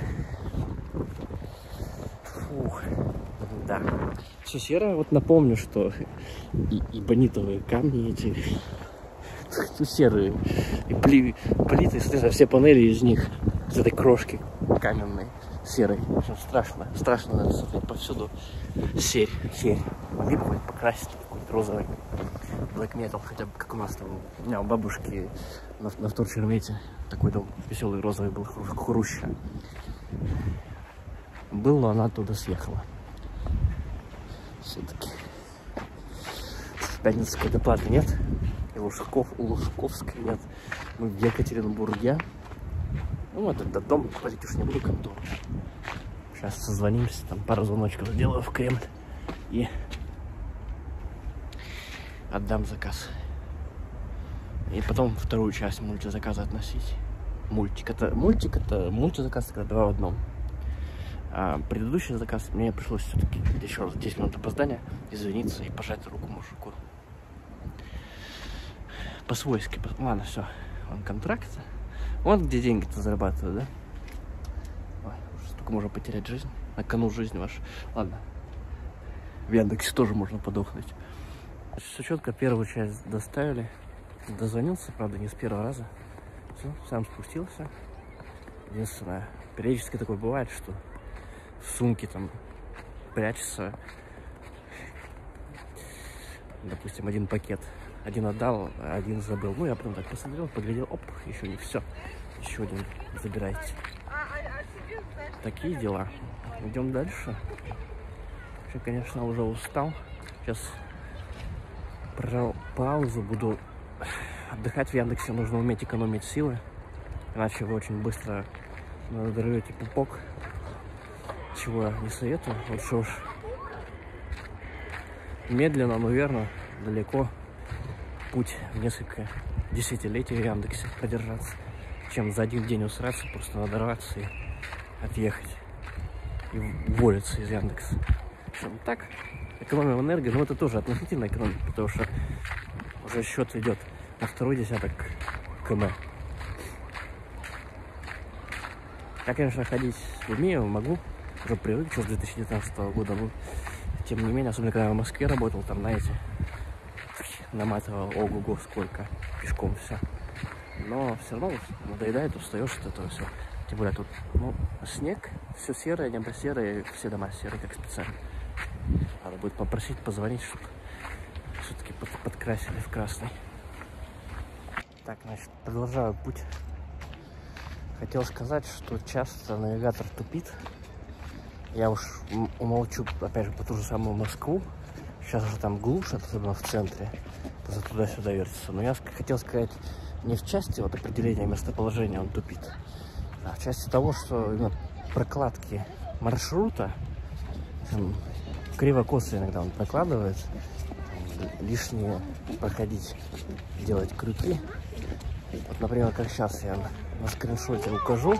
Фух. Да. Все серое. Вот напомню, что и, и бонитовые камни эти. Тут серые. И пли, плиты, соответственно, все панели из них. Из этой крошки каменной. Серой. Очень страшно. Страшно, надо смотреть повсюду. Серь. Серь. Могли бы хоть покрасить какой-то розовый black metal, хотя бы как у нас там. У меня у бабушки на, на вторчермете такой дом веселый розовый был, хруща. Был, но она оттуда съехала. Все-таки. В Пятнице какой-то платы нет. И Лужков, у Лужковской нет. Мы в Екатеринбурге. Ну вот этот дом, ходить уж не буду контору. Сейчас созвонимся, там пару звоночков сделаю в Кремль и отдам заказ. И потом вторую часть мультизаказа относить. Мультик это мультик это мультизаказ, это два в одном. А предыдущий заказ мне пришлось все-таки еще раз десять минут опоздания извиниться и пожать руку мужику. По-свойски. По... Ладно, все. Он контракт. Вот где деньги-то зарабатывают, да? Ой, столько можно потерять жизнь. На кону жизнь ваша. Ладно. В Яндексе тоже можно подохнуть. Все четко, первую часть доставили. Дозвонился, правда, не с первого раза. Все, сам спустился. Единственное, периодически такое бывает, что в сумке там прячется. Допустим, один пакет. Один отдал, один забыл. Ну, я потом так посмотрел, поглядел, оп, еще не все. Еще один забирайте. Такие дела. Идем дальше. Я, конечно, уже устал. Сейчас про паузу буду отдыхать в Яндексе. Нужно уметь экономить силы. Иначе вы очень быстро надорвете пупок. Чего я не советую. Лучше уж медленно, но верно, далеко. Путь в несколько десятилетий в Яндексе продержаться, чем за один день усраться, просто надорваться и отъехать. И уволиться из Яндекса. В общем, так, экономим энергию, но это тоже относительно экономия, потому что уже счет идет на второй десяток км. Я, конечно, ходить умею, могу, уже привык, что с две тысячи девятнадцатого года, но тем не менее, особенно когда я в Москве работал, там, знаете, наматывал ого-го сколько пешком все. Но все равно надоедает, устаешь от этого все. Тем более тут ну, снег, все серое, небо серое, все дома серые, как специально. Надо будет попросить, позвонить, чтобы все-таки под, подкрасили в красный. Так, значит, продолжаю путь. Хотел сказать, что часто навигатор тупит. Я уж умолчу, опять же, по ту же самую Москву. Сейчас уже там глушат, особенно в центре, просто туда-сюда вертится. Но я хотел сказать, не в части вот определения местоположения он тупит, а в части того, что именно прокладки маршрута, там, криво-косо иногда он прокладывает, лишнее проходить, делать крюки. Вот, например, как сейчас я на скриншоте укажу,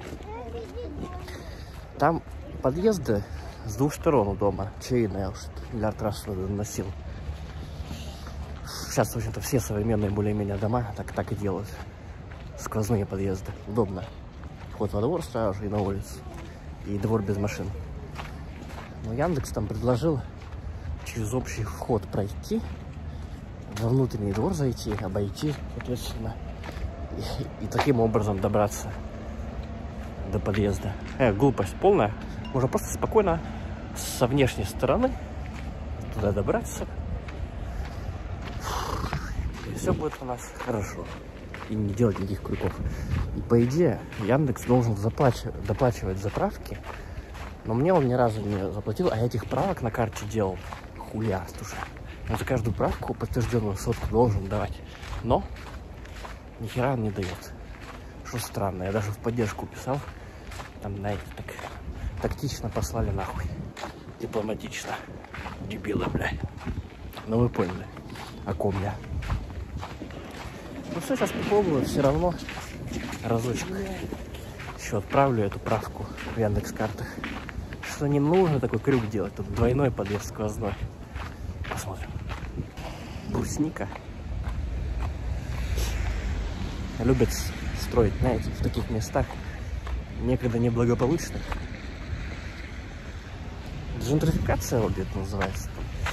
там подъезды с двух сторон у дома, чейные, я уж миллиард раз носил. Сейчас, в общем-то, все современные более-менее дома так, так и делают. Сквозные подъезды. Удобно. Вход во двор сразу же и на улицу. И двор без машин. Но Яндекс там предложил через общий вход пройти, во внутренний двор зайти, обойти, соответственно. И, и таким образом добраться до подъезда. Э, глупость полная. Можно просто спокойно со внешней стороны туда добраться. И все будет у нас хорошо. и не делать никаких крюков. И по идее Яндекс должен заплачивать, доплачивать заправки, но мне он ни разу не заплатил, а я этих правок на карте делал хуя, слушай. Он за каждую правку подтвержденную сотку должен давать, но ни хера он не дает. Что странно, я даже в поддержку писал, там на эти так тактично послали нахуй, дипломатично, дебилы, бля. Ну вы поняли, о ком я. Ну все, сейчас попробую, все равно разочек еще отправлю эту правку в Яндекс.Картах. Что не нужно такой крюк делать, тут двойной подъезд сквозной. Посмотрим. Брусника. Любят строить, знаете, в таких местах, некогда неблагополучных. Джентрификация вот где-то называется.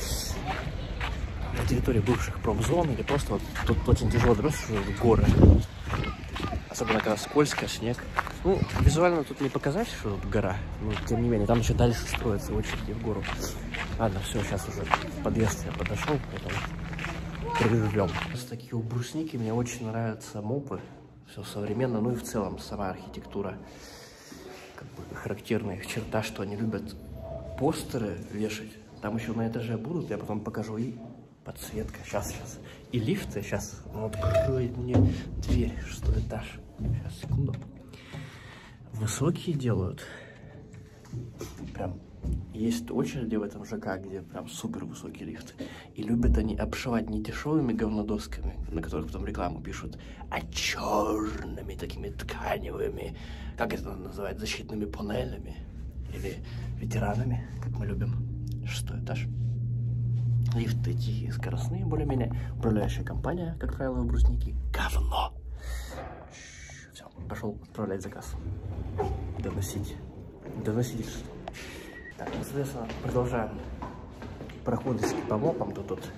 На территории бывших промзон или просто вот тут очень тяжело добраться, что в горы. Особенно когда скользко, снег. Ну, визуально тут не показать, что тут гора, но тем не менее, там еще дальше строятся очереди в гору. Ладно, все, сейчас уже в подъезд я подошел, поэтому приживем. С таких у брусники мне очень нравятся мопы. Все современно, ну и в целом сама архитектура. Как бы характерная их черта, что они любят постеры вешать. Там еще на этаже будут, я потом покажу. И подсветка, сейчас, сейчас. И лифты, сейчас. Он откроет мне дверь, шестой этаж. Сейчас, секунду. Высокие делают. Прям есть очереди в этом ЖК, где прям супер высокие лифты. И любят они обшивать не дешевыми говнодосками, на которых потом рекламу пишут, а черными такими тканевыми, как это называют, защитными панелями. Или ветеранами, как мы любим. Шестой этаж. Лифты тихие, скоростные, более-менее. Управляющая компания, как правило, в Бруснике. Говно! Все, пошел отправлять заказ. Доносить. Доносить. Так, ну, соответственно, продолжаем проходочки по мопам. Тут вот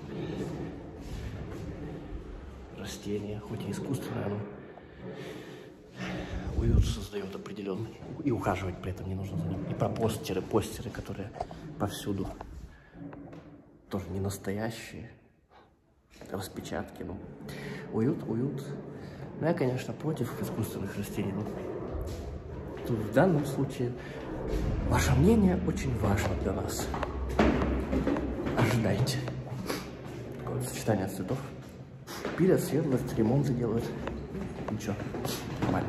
растения, хоть и искусственное, но уют создает определенный. И ухаживать при этом не нужно за ним. И про постеры, постеры, которые повсюду. Тоже не настоящие. Распечатки, ну. Уют, уют. Ну, я, конечно, против искусственных растений, но тут в данном случае ваше мнение очень важно для нас. Ожидайте. Такое вот сочетание цветов. Пилят, светлость, ремонты делают. Ничего, нормально.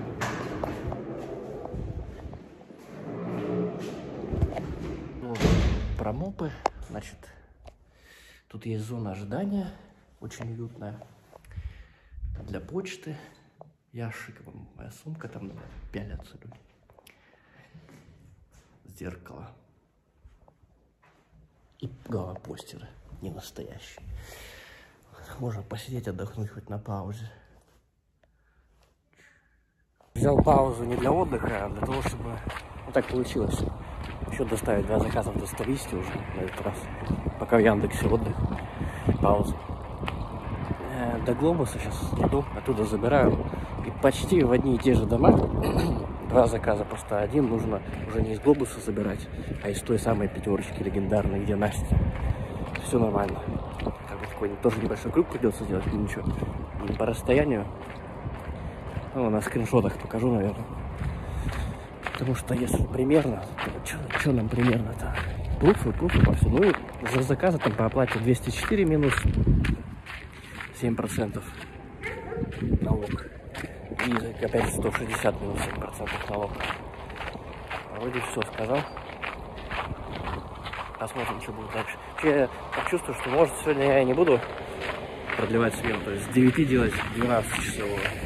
Ну, про мопы, значит, тут есть зона ожидания, очень уютная. Для почты. Ящик, моя сумка, там пялятся люди. Зеркало. И голова постеры, не настоящие. Можно посидеть, отдохнуть хоть на паузе. Взял паузу не для отдыха, а для того, чтобы... Ну так получилось. Еще доставить два заказа в достависте уже на этот раз. Пока в Яндексе отдых. Пауза. До Глобуса сейчас иду, оттуда забираю. И почти в одни и те же дома два заказа, просто один нужно уже не из Глобуса забирать, а из той самой пятерочки легендарной, где Настя. Все нормально. Как бы такой тоже небольшой круг придется делать, но ничего. Не по расстоянию. Ну, на скриншотах покажу, наверное. Потому что если примерно, что нам примерно-то? Пруфы, пруфы повсюду. Ну и за заказы там по оплате двести четыре минус семь процентов налог. И опять сто шестьдесят минус семь процентов налог. Вроде все сказал. Посмотрим, что будет дальше. Я так чувствую, что может сегодня я не буду продлевать смену. То есть с девяти делать двенадцать часов.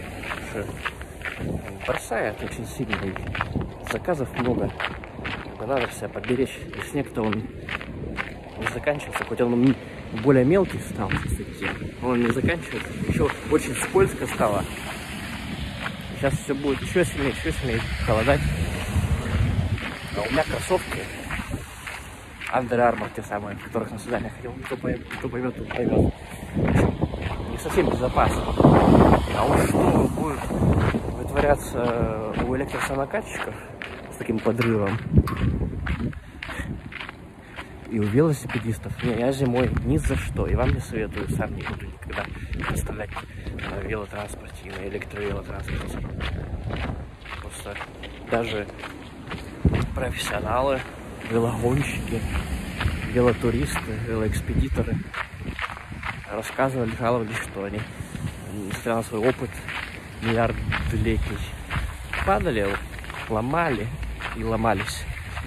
Бросает очень сильно. Заказов много. Надо себя поберечь. И снег-то он не заканчивается. Хоть он более мелкий стал, кстати. Он не заканчивается. Еще очень скользко стало. Сейчас все будет еще сильнее, еще сильнее холодать. А у меня кроссовки Under Armour, те самые, в которых на свидание ходил. Кто поймет, кто поймет, тот поймет. Не совсем безопасно. А уж что будет вытворяться у электросамокатчиков с таким подрывом. и у велосипедистов. Не, я зимой ни за что. И вам не советую, сам не буду никогда оставлять на велотранспорте и на электровелотранспорте. Просто даже профессионалы, велогонщики, велотуристы, велоэкспедиторы рассказывали, жаловались, что они, несмотря на свой опыт миллиардолетний, падали, ломали и ломались.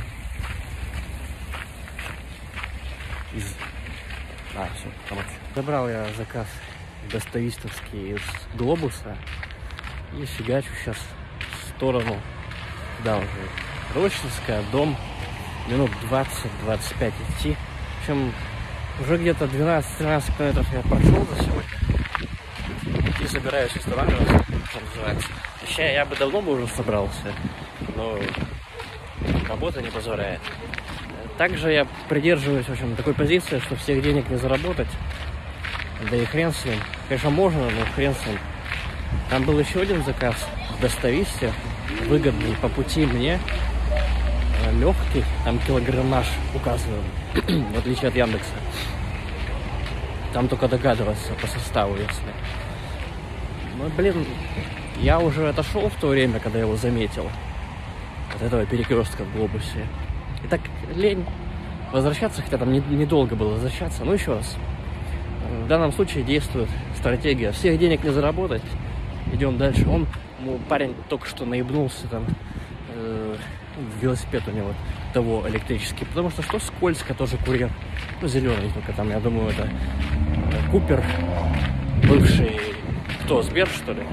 Из... А, все, короче. Забрал я заказ доставистовский из Глобуса и фигачу сейчас в сторону, да, уже Рощинская, дом, минут двадцать-двадцать пять идти. В общем, уже где-то двенадцать-тринадцать километров я прошел за сегодня и собираюсь останавливаться, что называется. Точнее, я бы давно бы уже собрался, но работа не позволяет. Также я придерживаюсь, в общем, такой позиции, что всех денег не заработать. Да и хрен с ним. Конечно, можно, но хрен с ним. Там был еще один заказ в достависте, выгодный по пути мне, легкий, там килограммаж указывал, в отличие от Яндекса. Там только догадываться по составу, если. Ну, блин, я уже отошел в то время, когда я его заметил. От этого перекрестка в Глобусе. И так лень возвращаться, хотя там недолго было возвращаться. Ну, еще раз. В данном случае действует стратегия. Всех денег не заработать. Идем дальше. Он, ну, парень только что наебнулся там. Э, велосипед у него того электрический. Потому что что скользко, тоже курьер. Ну, зеленый только там, я думаю, это э, Купер. Бывший, кто, Сбер, что ли?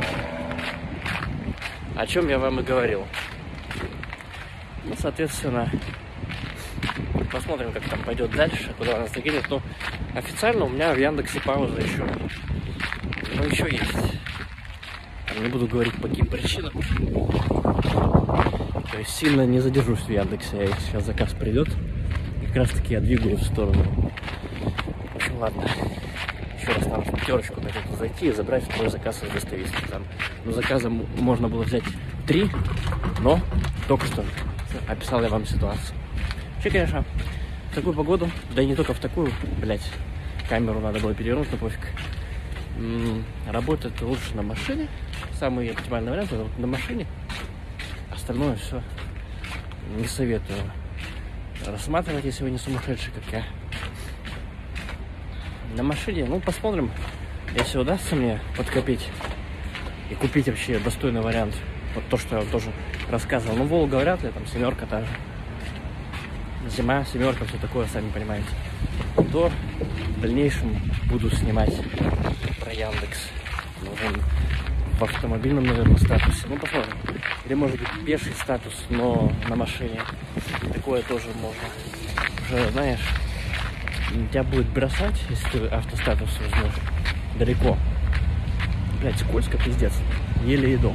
О чем я вам и говорил. Ну, соответственно, посмотрим, как там пойдет дальше, куда нас закинет. Но официально у меня в Яндексе пауза еще, ну, еще есть. Не буду говорить, по каким причинам. То есть сильно не задержусь в Яндексе. Я, сейчас заказ придет, и как раз таки я двигаю в сторону. В общем, ладно. Еще раз надо в пятерочку зайти и забрать второй заказ из доставистки. Там, ну, заказом можно было взять три, но только что описал я вам ситуацию. Вообще, конечно, в такую погоду, да и не только в такую, блять, камеру надо было перевернуть, но пофиг. М-м, работает лучше на машине. Самый оптимальный вариант — это вот на машине. Остальное все не советую рассматривать, если вы не сумасшедший, как я. На машине, ну, посмотрим, если удастся мне подкопить и купить вообще достойный вариант. Вот то, что я вам тоже рассказывал. Ну, Волга вряд ли, там семерка та же. Зима, семерка, все такое, сами понимаете. То в дальнейшем буду снимать про Яндекс. Уже в автомобильном, наверное, статусе. Ну, посмотрим. Или, может быть, пеший статус, но на машине. Такое тоже можно. Уже, знаешь, тебя будет бросать, если ты автостатус возьмешь далеко. Блять, скользко, пиздец. Еле иду.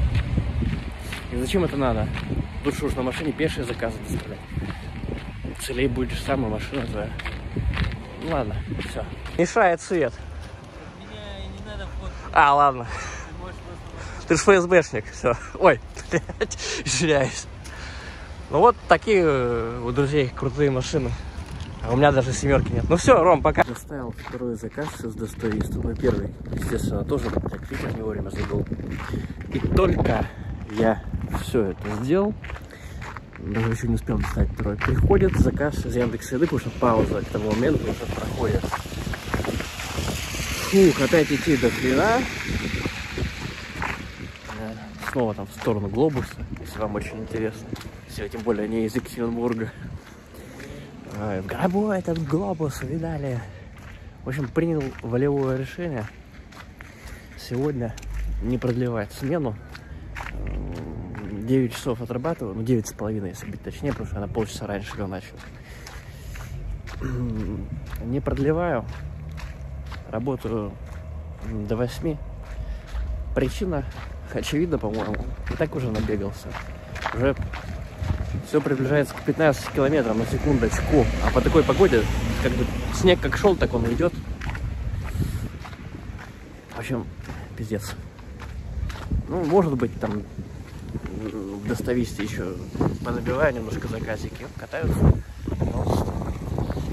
И зачем это надо? Лучше уж на машине пешие заказы доставлять. Целей будешь сам, и машина твоя. Ну ладно, все. Мешает свет. Меня и не надо фоткать. А, ладно. Ты можешь просто... Ты ж ФСБшник, все. Ой, блядь, извиняюсь. Ну вот такие у друзей крутые машины. А у меня даже семерки нет. Ну все, Ром, пока. Доставил второй заказ с доставистом. Ну, первый, естественно, тоже, как видишь, не вовремя забыл. И только я все это сделал, даже еще не успел достать второй, приходит заказ из Яндекс.Еды, потому что пауза к тому моменту уже проходит. Фух, опять идти до хрена. Снова там в сторону Глобуса, если вам очень интересно. Если тем более не из Екатеринбурга. В гробу этот Глобус, видали. В общем, принял волевое решение сегодня не продлевать смену. девять часов отрабатываю, ну девять с половиной, если быть точнее, потому что я на полчаса раньше его начал. Не продлеваю. Работаю до восьми. Причина очевидна, по-моему. И так уже набегался. Уже все приближается к пятнадцати километрам на секундочку. А по такой погоде, как бы снег как шел, так он идет. В общем, пиздец. Ну, может быть, там в достависте еще понабиваю немножко заказики. Катаются. Но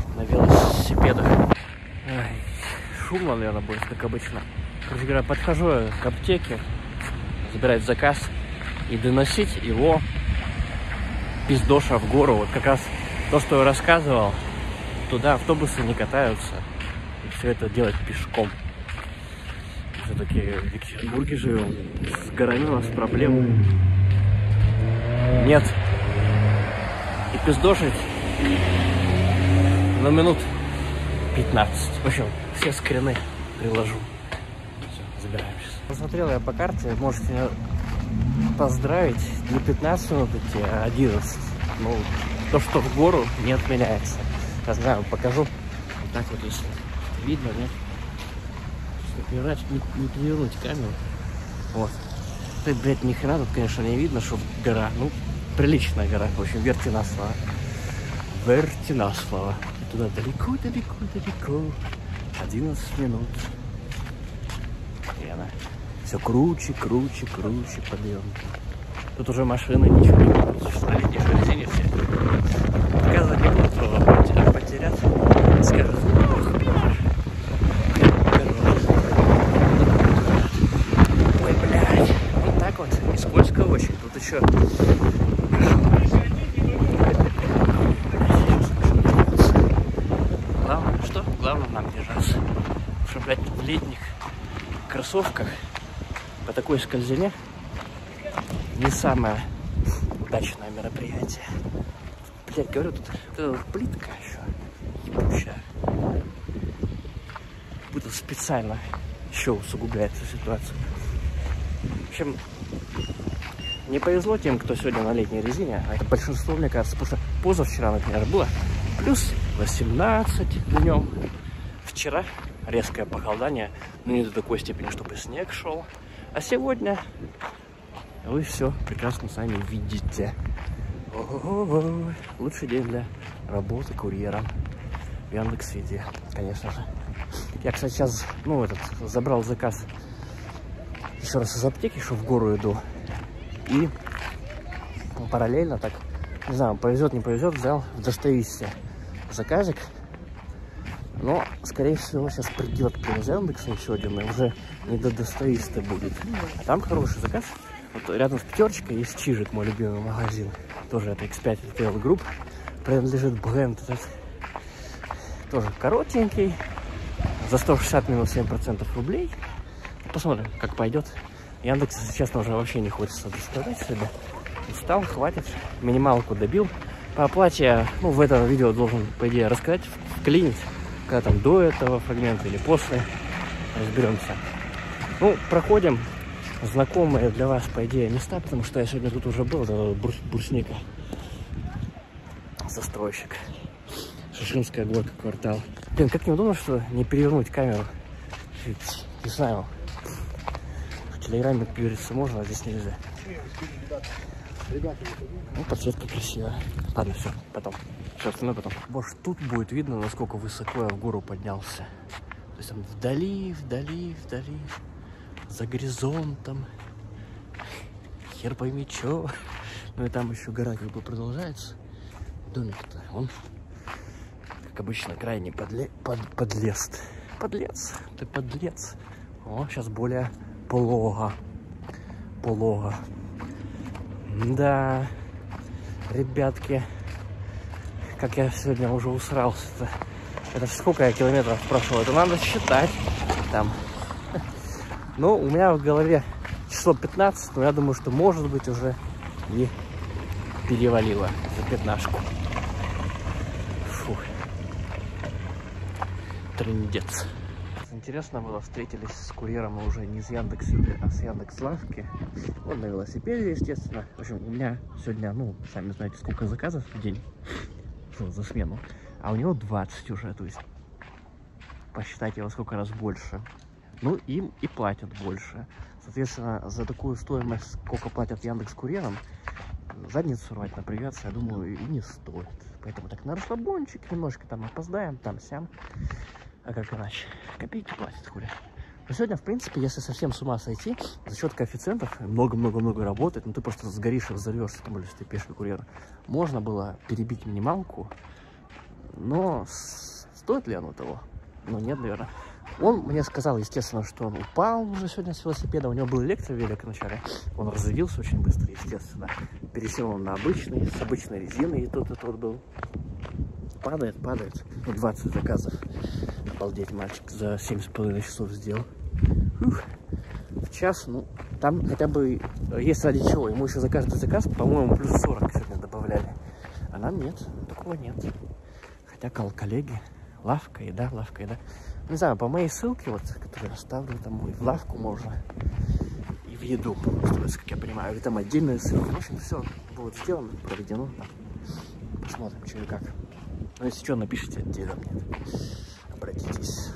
велосипедах. Ай, шумно, наверное, будет, как обычно. Короче говоря, подхожу я к аптеке, забирать заказ и доносить его пиздоша в гору. Вот как раз то, что я рассказывал, туда автобусы не катаются. И все это делать пешком. Все-таки в Екатеринбурге живем. С горами у нас проблемы нет. И пиздошить на минут пятнадцать. В общем, все скрины приложу. Все, забираем сейчас. Посмотрел я по карте, можете меня поздравить. Не пятнадцать минут идти, а одиннадцать. Ну, то, что в гору, не отменяется. Я знаю, покажу. Вот так вот, если видно, нет? Не, не перевернуть камеру. Вот. Ты, блядь, ни хрена тут, конечно, не видно, что гора. Ну, приличная гора. В общем, Вертинаслава. Вертинаслава. И туда далеко-далеко-далеко. одиннадцать минут. И она все круче, круче, круче подъем. Тут уже машины ничего не будут. Что на летней резине все. Показывать не будут, а потерят. Скажут, ох, ой, блядь. Вот так вот. И скользко очень. Тут еще... Главное, что? Главное нам держаться. Потому что, блядь, в летних кроссовках по такой скользине не самое удачное мероприятие. Блядь, говорю, тут вот плитка еще ебучая. Будто специально еще усугубляется ситуация. В общем, не повезло тем, кто сегодня на летней резине. А это большинство, мне кажется, потому что позавчера, например, было плюс восемнадцать днем. Вчера резкое похолодание, но не до такой степени, чтобы снег шел. А сегодня вы все прекрасно сами видите. О-о-о-о. Лучший день для работы курьером в Яндекс.Еде, конечно же. Я, кстати, сейчас, ну, этот, забрал заказ еще раз из аптеки, что в гору иду. И ну, параллельно так, не знаю, повезет, не повезет, взял в Достоевище заказик. Но, скорее всего, сейчас придет из Яндекса еще один, и уже не до Достоевиста будет. А там хороший заказ. Вот рядом с пятерочкой есть Чижик, мой любимый магазин. Тоже это икс пять Retail Group. Принадлежит бренд этот. Тоже коротенький. За сто шестьдесят минут семь процентов рублей. Посмотрим, как пойдет. Яндекс, если честно, уже вообще не хочется доставать себе. Устал, хватит. Минималку добил. По оплате я, ну, в этом видео должен, по идее, рассказать, вклинить. Когда там до этого фрагмента или после. Разберемся. Ну, проходим знакомые для вас, по идее, места, потому что я сегодня тут уже был, это Бур Бурсника. Застройщик. Шишинская горка, квартал. Блин, как неудобно, что не перевернуть камеру. Не знаю. В Телеграме перевернуться можно, а здесь нельзя. Ну, подсветка красивая. Ладно, все, потом. Все остальное потом. Может, тут будет видно, насколько высоко я в гору поднялся. То есть там вдали, вдали, вдали. За горизонтом. Хер пойми, чё. Ну и там еще гора как бы продолжается. Домик-то, он, как обычно, крайне подле... под... подлез. Подлец. Ты подлец. О, сейчас более полого. Полого. Да, ребятки, как я сегодня уже усрался-то. Это сколько я километров прошел? Это надо считать. Там. Ну, у меня в голове число пятнадцать, но я думаю, что может быть уже и перевалило за пятнашку. Фух. Трындец. Интересно было, встретились с курьером мы уже не с Яндекс.Еды, а с Яндекс.Лавки. Он на велосипеде, естественно. В общем, у меня сегодня, ну, сами знаете, сколько заказов в день что, за смену. А у него двадцать уже, то есть посчитайте его сколько раз больше. Ну, им и платят больше. Соответственно, за такую стоимость, сколько платят Яндекс.Курьерам, задницу рвать, напрягаться, я думаю, и не стоит. Поэтому так на расслабончик, немножко там опоздаем, там-сям. А как иначе? Копейки платят, хули. Но сегодня, в принципе, если совсем с ума сойти, за счет коэффициентов много-много-много работает, ну ты просто сгоришь и взорвешься, тем более, если ты пеший курьер. Можно было перебить минималку, но с, стоит ли оно того? Ну, нет, наверное. Он мне сказал, естественно, что он упал уже сегодня с велосипеда. У него был электровелик вначале. Он разрядился очень быстро, естественно. Пересел он на обычный, с обычной резиной, и тот, и тот был. Падает, падает. Ну, двадцать заказов. Обалдеть, мальчик за семь с половиной часов сделал. Фух. В час, ну, там хотя бы есть ради чего. Ему еще за каждый заказ, по-моему, плюс сорок сегодня добавляли. А нам нет, такого нет. Хотя коллеги, лавка, еда, лавка, еда. Не знаю, по моей ссылке, вот, которую я оставлю, там и в лавку можно, и в еду, как я понимаю, и там отдельная ссылка. В общем, все будет сделано, проведено. Посмотрим, что и как. Ну, если что, напишите отдельно мне. Обратитесь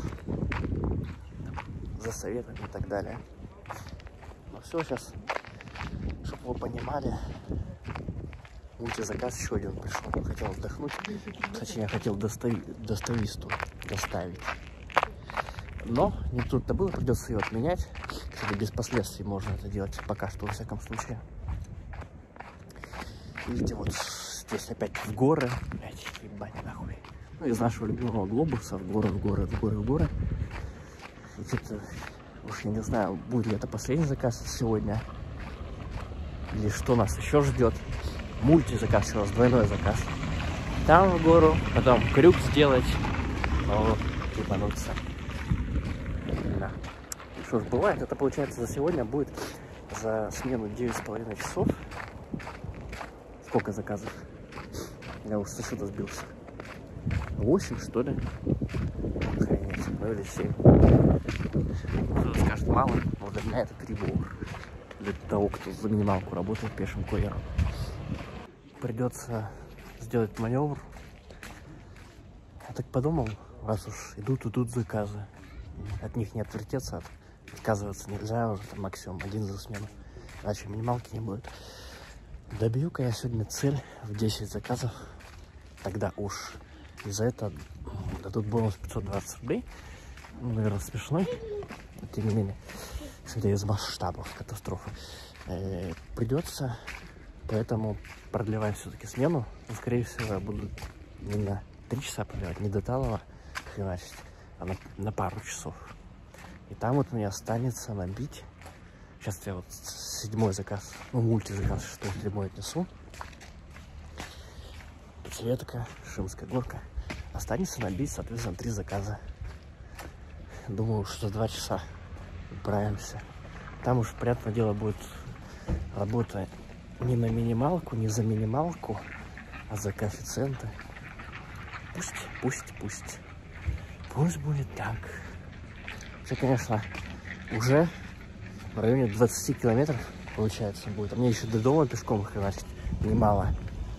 за советом и так далее. Ну все, сейчас, чтобы вы понимали, мультизаказ еще один пришел. Я хотел отдохнуть. Кстати, я хотел достави достависту доставить. Но не тут-то было, придется ее отменять. Кстати, без последствий можно это делать пока что, во всяком случае. Видите, вот здесь опять в горы. Опять, ебать, нахуй. Ну, из нашего любимого глобуса в горы, в горы, в горы, в горы. И что-то, уж я не знаю, будет ли это последний заказ сегодня. Или что нас еще ждет. Мультизаказ, еще раз, двойной заказ. Там в гору, потом крюк сделать. Ну, ебануться. Да. Что ж, бывает, это получается за сегодня будет за смену девять с половиной часов. Сколько заказов? Я уж со счета сбился. восемь, что ли? Охренеть, ну или семь. Кто-то скажет мало, но для меня это перебор. Для того, кто за минималку работает пешим курьером. Придется сделать маневр. Я так подумал, раз уж идут, идут заказы. От них не отвертеться, отказываться нельзя, уже там максимум один за смену. Иначе минималки не будет. Добью-ка я сегодня цель в десять заказов. Тогда уж и за это дадут бонус пятьсот двадцать рублей. Ну, наверное, смешной. Но тем не менее, исходя из масштабов катастрофы, э, придется. Поэтому продлеваем все-таки смену. Но, скорее всего, я буду не на три часа продлевать, не до талого хреначить, а на, на пару часов. И там вот мне останется набить. Сейчас я вот седьмой заказ, ну, мультизаказ, шестой, седьмой отнесу. Пятилетка, Шимская горка. Останется набить, соответственно, три заказа. Думаю, что за два часа управимся. Там уж, понятное дело, будет работа не на минималку, не за минималку, а за коэффициенты. Пусть, пусть, пусть. Пусть будет так. Все, конечно, уже в районе двадцати километров, получается, будет. А мне еще до дома пешком хреначить немало.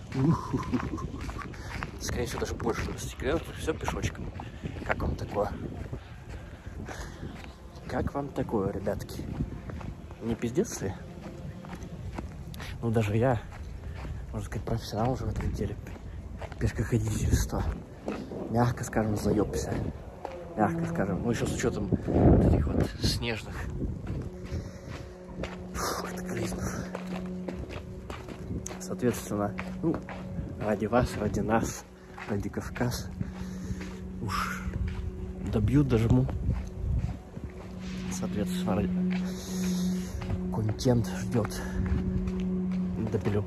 Скорее всего, даже больше двадцати километров. Все пешочком. Как вам такое? Как вам такое, ребятки? Не пиздец ли? Ну, даже я, можно сказать, профессионал уже в этом деле. Пешкоходительство. Мягко скажем, заебся. Мягко скажем. Ну, еще с учетом вот этих вот снежных катаклизмов. Соответственно, ну, ради вас, ради нас, ради Кавказ, уж добью, дожму. Соответственно, ради... контент ждет. Допилю.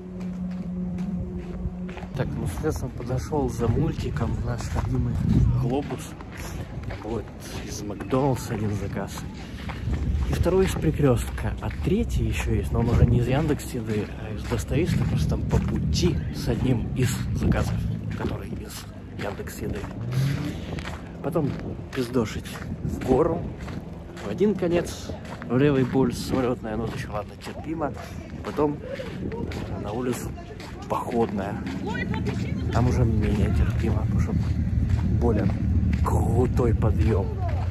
Так, ну, соответственно, подошел за мультиком наш любимый глобус. Вот из Макдональдса один заказ. И второй из Перекрестка. А третий еще есть, но он уже не из Яндекс.Еды, а из достависта, просто там по пути с одним из заказов, который из Яндекс.Еды. Потом пиздошить в гору, в один конец, в левый пульс, самолетная, ну, еще ладно, терпимо. Потом на улицу походная. Там уже менее терпимо, потому что более крутой подъем.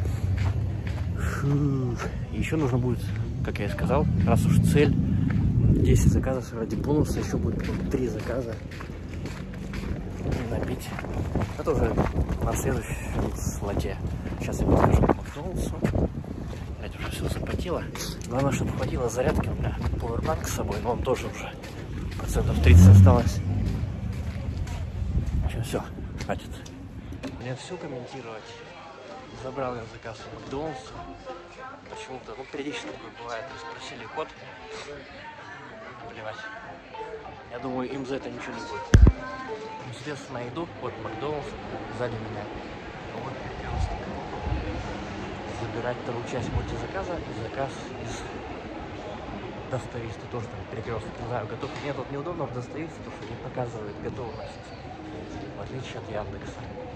Фух. И еще нужно будет, как я и сказал, раз уж цель десять заказов ради бонуса, еще будет потом три заказа набить. Это уже на следующем слоте. Сейчас я подхожу к Макдональдсу. Блять, уже все запотело. Главное, чтобы хватило зарядки. У меня пауэрбанк с собой, но он тоже уже процентов тридцать осталось. В общем, все, хватит. Мне все комментировать. Забрал я заказ в Макдональдс. Почему-то, ну, периодически такое бывает. Спросили код. Плевать. Я думаю, им за это ничего не будет. Соответственно, иду, вот Макдональдс, сзади меня. Вот перекресток. Забирать вторую часть мультизаказа и заказ из Достоевства. Тоже там перекресток. Не знаю, готов. Мне тут неудобно в Достоевстве, потому что не показывает готовность. В отличие от Яндекса.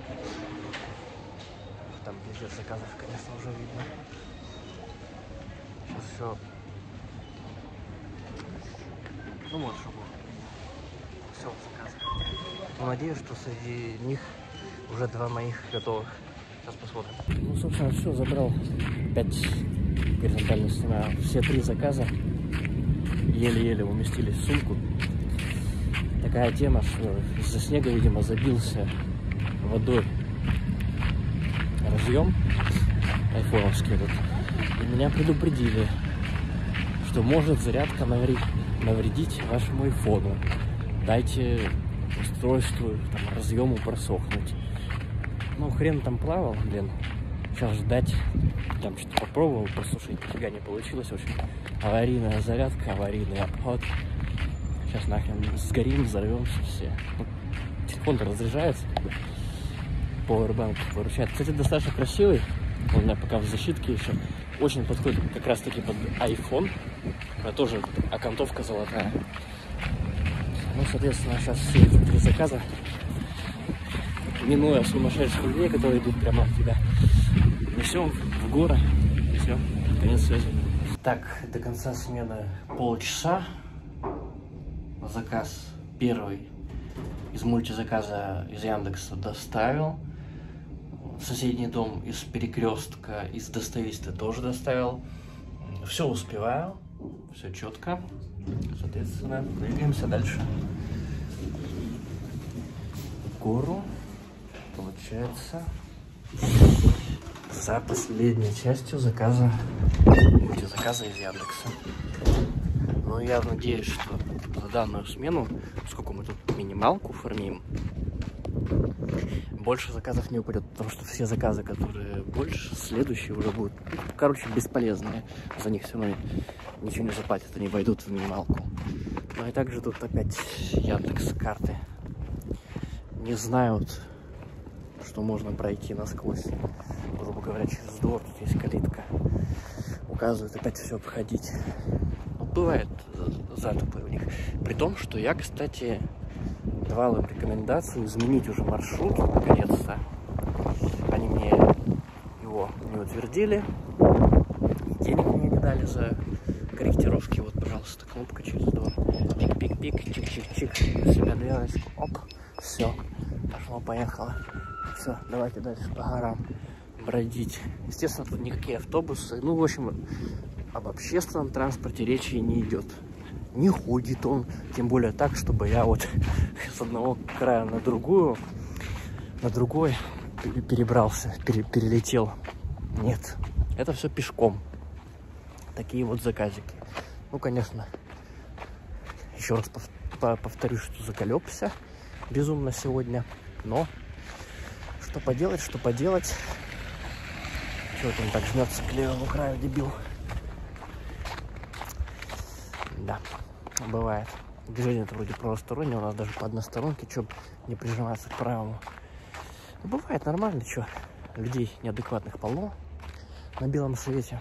Там пиздец заказов, конечно, уже видно. Сейчас все. Ну вот, чтобы все заказы. Но надеюсь, что среди них уже два моих готовых. Сейчас посмотрим. Ну, собственно, все, забрал опять горизонтально снимаю. Все три заказа еле-еле уместились в сумку. Такая тема, что из-за снега, видимо, забился водой разъем айфоновский этот. И меня предупредили, что может зарядка навредить, навредить вашему айфону. Дайте устройству, там, разъему просохнуть. Ну, хрен там плавал, блин. Сейчас ждать. Там что-то попробовал, просушить, нифига не получилось. В общем, аварийная зарядка, аварийный обход. Сейчас нахрен сгорим, взорвемся все. Ну, телефон-то разряжается, как бы. Powerbank выручает. Кстати, достаточно красивый. Он у меня пока в защитке еще. Очень подходит как раз таки под iPhone. Это тоже окантовка золотая. Ну, соответственно, сейчас все эти три заказа, минуя сумасшедших людей, которые идут прямо от тебя, несем в горы. Все, конец связи. Так, до конца смены полчаса. Заказ первый из мультизаказа из Яндекса доставил. Соседний дом из Перекрестка, из Достоевства тоже доставил. Все успеваю, все четко. Соответственно, двигаемся дальше. В гору, получается, за последней частью заказа, мультизаказа из Яндекса. Но я надеюсь, что за данную смену, поскольку мы тут минималку формим, больше заказов не упадет, потому что все заказы, которые больше, следующие уже будут, короче, бесполезные. За них все равно ничего не заплатят, они войдут в минималку. Ну и также тут опять Яндекс карты не знают, что можно пройти насквозь, грубо говоря, через двор, тут есть калитка. Указывают опять все обходить. Ну, бывает затупы у них. При том, что я, кстати, давал им рекомендацию изменить уже маршрут, наконец-то. Они мне его не утвердили, денег мне не дали за корректировки. Вот, пожалуйста, кнопка через двор. Пик-пик-пик, чик-чик-чик. Себя дверочку, оп, все, пошло-поехало. Все, давайте дальше по горам бродить. Естественно, тут никакие автобусы. Ну, в общем, об общественном транспорте речи не идет. Не ходит он, тем более так, чтобы я вот с одного края на другую, на другой перебрался, пере, перелетел. Нет, это все пешком. Такие вот заказики. Ну, конечно, еще раз повторю, что заколебся безумно сегодня, но что поделать, что поделать. Чего там так жмется к левому краю, дебил? Да, бывает. Движение-то вроде правостороннее, у нас даже по односторонке, чтобы не прижиматься к правому. Ну, бывает нормально, что людей неадекватных полно на белом свете.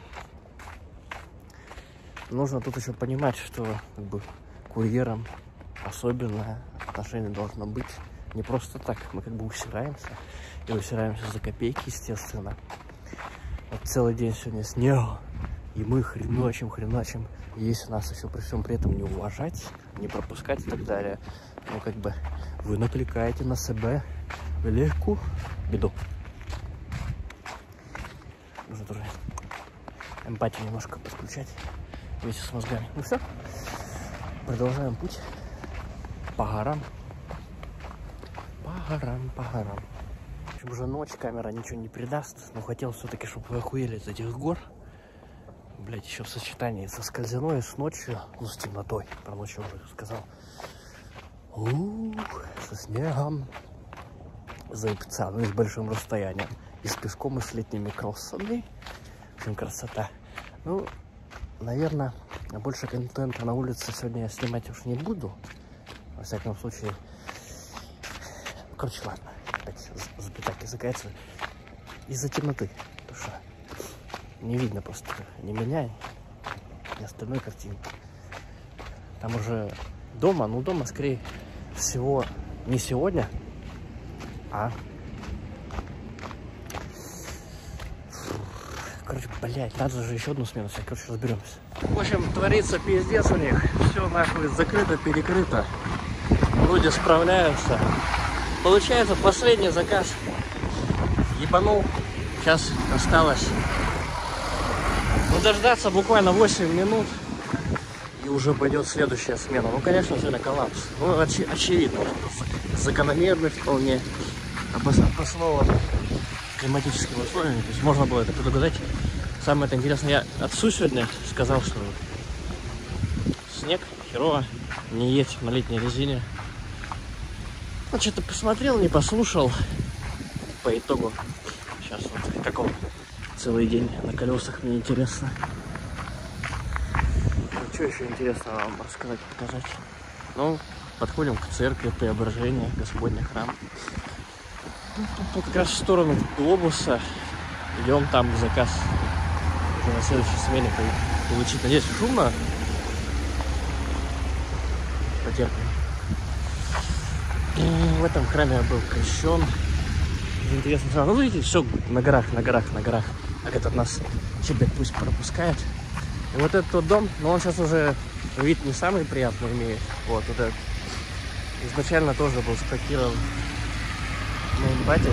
Нужно тут еще понимать, что как бы курьерам особенное отношение должно быть. Не просто так, мы как бы усираемся. И усираемся за копейки, естественно. Вот целый день сегодня снег, и мы хреначим, хреначим. И если нас еще при всем при этом не уважать, не пропускать и так далее, ну как бы вы накликаете на себя великую беду. Нужно тоже эмпатию немножко подключать вместе с мозгами. Ну все, продолжаем путь по горам. По горам, по горам. В общем, уже ночь, камера ничего не передаст, но хотел все-таки, чтобы вы охуели из этих гор. Блять, еще в сочетании со скользиной, с ночью, ну, с темнотой, про ночь я уже сказал. Ух, со снегом. заебца, ну и с большим расстоянием. И с пешком, и с летними кроссами. В общем, красота. Ну, наверное, больше контента на улице сегодня я снимать уж не буду. Во всяком случае. Короче, ладно. Опять запятак языкается. Из-за темноты. Потому что не видно просто ни меня, ни остальной картинки. Там уже дома, ну дома, скорее всего, не сегодня, а... Короче, блядь, надо же еще одну смену снять. Короче, разберемся. В общем, творится пиздец у них. Все нахуй закрыто, перекрыто. Люди справляются. Получается, последний заказ ебанул. Сейчас осталось ну, дождаться буквально восемь минут. И уже пойдет следующая смена. Ну, конечно, сегодня коллапс. Ну, оч очевидно. Закономерный вполне. Обоснован климатическими условиями. То есть можно было это предугадать. Самое это интересное, я отцу сегодня сказал, что снег, херово, не едь на летней резине. Он что-то посмотрел, не послушал. По итогу сейчас вот как он целый день на колесах, мне интересно. Что еще интересно вам рассказать, показать? Ну, подходим к церкви Преображения, Господня храм. Ну, тут как раз в сторону глобуса. Идем там заказ уже на следующей смене получить. Надеюсь, шумно. Потерпим. В этом храме я был крещен. Интересно, ну видите, все на горах, на горах, на горах. А этот нас тебе пусть пропускает. И вот этот вот дом, но он сейчас уже вид не самый приятный имеет. Вот, вот этот. Изначально тоже был спроектирован моим батей.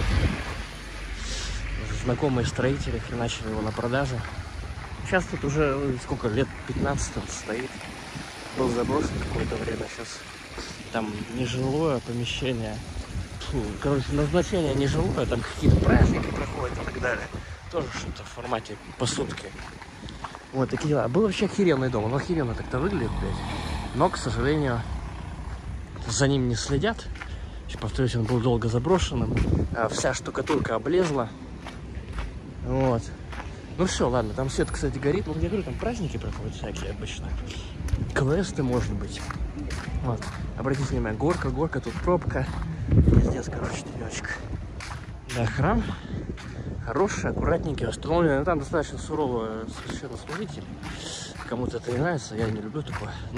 Знакомые строители начали его на продажу. Сейчас тут уже сколько лет, пятнадцать он стоит. Был заброшен какое-то время. Сейчас там нежилое помещение. Фу, короче, назначение нежилое, там какие-то праздники проходят и так далее. Тоже что-то в формате посудки. Вот такие дела. Был вообще охеренный дом. Он охеренно так-то выглядит, блядь. Но, к сожалению, за ним не следят. Повторюсь, он был долго заброшенным. А вся штукатурка облезла. Вот. Ну все, ладно. Там свет, кстати, горит. Ну, я говорю, там праздники проходят всякие обычно. Квесты, может быть. Вот. Обратите внимание, горка, горка, тут пробка. Пиздец, короче, девочка. Да, храм хороший, аккуратненький, установленный. Но там достаточно суровые священнослужители. Кому-то это не нравится, я не люблю такое. Ну,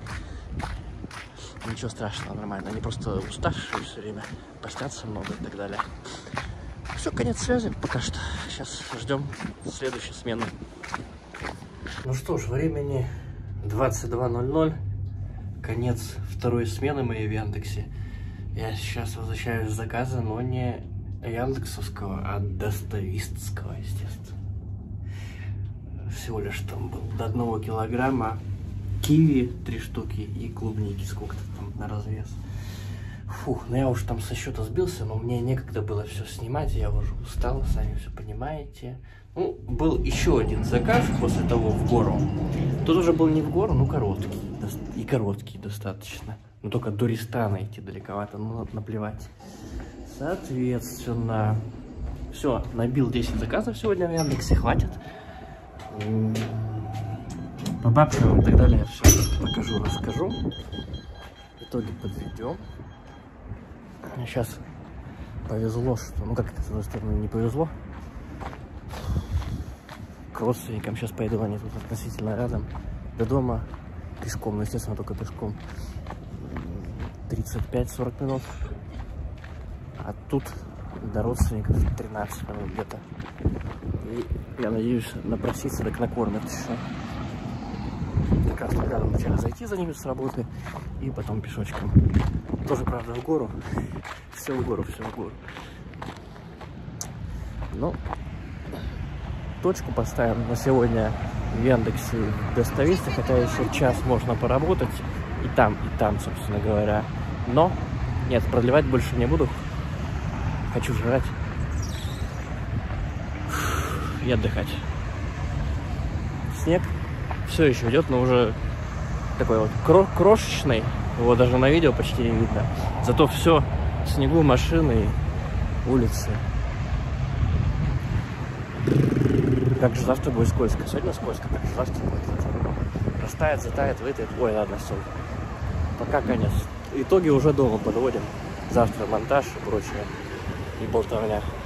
ничего страшного, нормально. Они просто уставшие все время, постятся много и так далее. Все, конец связи пока что. Сейчас ждем следующей смены. Ну что ж, времени двадцать два ноль ноль. Конец второй смены моей в Яндексе. Я сейчас возвращаюсь с заказа, но не яндексовского, а доставистского, естественно. Всего лишь там был до одного килограмма киви три штуки и клубники сколько-то там на развес. Фух, ну я уж там со счета сбился, но мне некогда было все снимать, я уже устал, сами все понимаете. Ну, был еще один заказ после того в гору. Тут уже был не в гору, но короткий. И короткий достаточно. Но только до Ристана идти далековато, ну наплевать. Соответственно, все, набил десять заказов сегодня в Яндексе, хватит. По бабкам и так далее все покажу, расскажу. В итоге подведем. Сейчас повезло, что, ну как, с одной стороны, не повезло. К родственникам сейчас пойду, они тут относительно рядом. До дома пешком, ну естественно только пешком. тридцать пять сорок минут. А тут до родственников тринадцать минут где-то. И я надеюсь напроситься, так накормят еще. Как раз рядом вначале зайти за ними с работы и потом пешочком. Тоже, правда, в гору. Все в гору, все в гору. Ну, точку поставим на сегодня в Яндексе достависте, хотя еще час можно поработать и там, и там, собственно говоря. Но нет, продлевать больше не буду. Хочу жрать и отдыхать. Снег все еще идет, но уже такой вот кро крошечный. Его даже на видео почти не видно. Зато все в снегу, машины улицы. Как же завтра будет скользко. Сегодня скользко, как же завтра будет. Растает, затает, вытает. Ой, ладно, все. Пока конец. Итоги уже дома подводим. Завтра монтаж и прочее. И болтовня.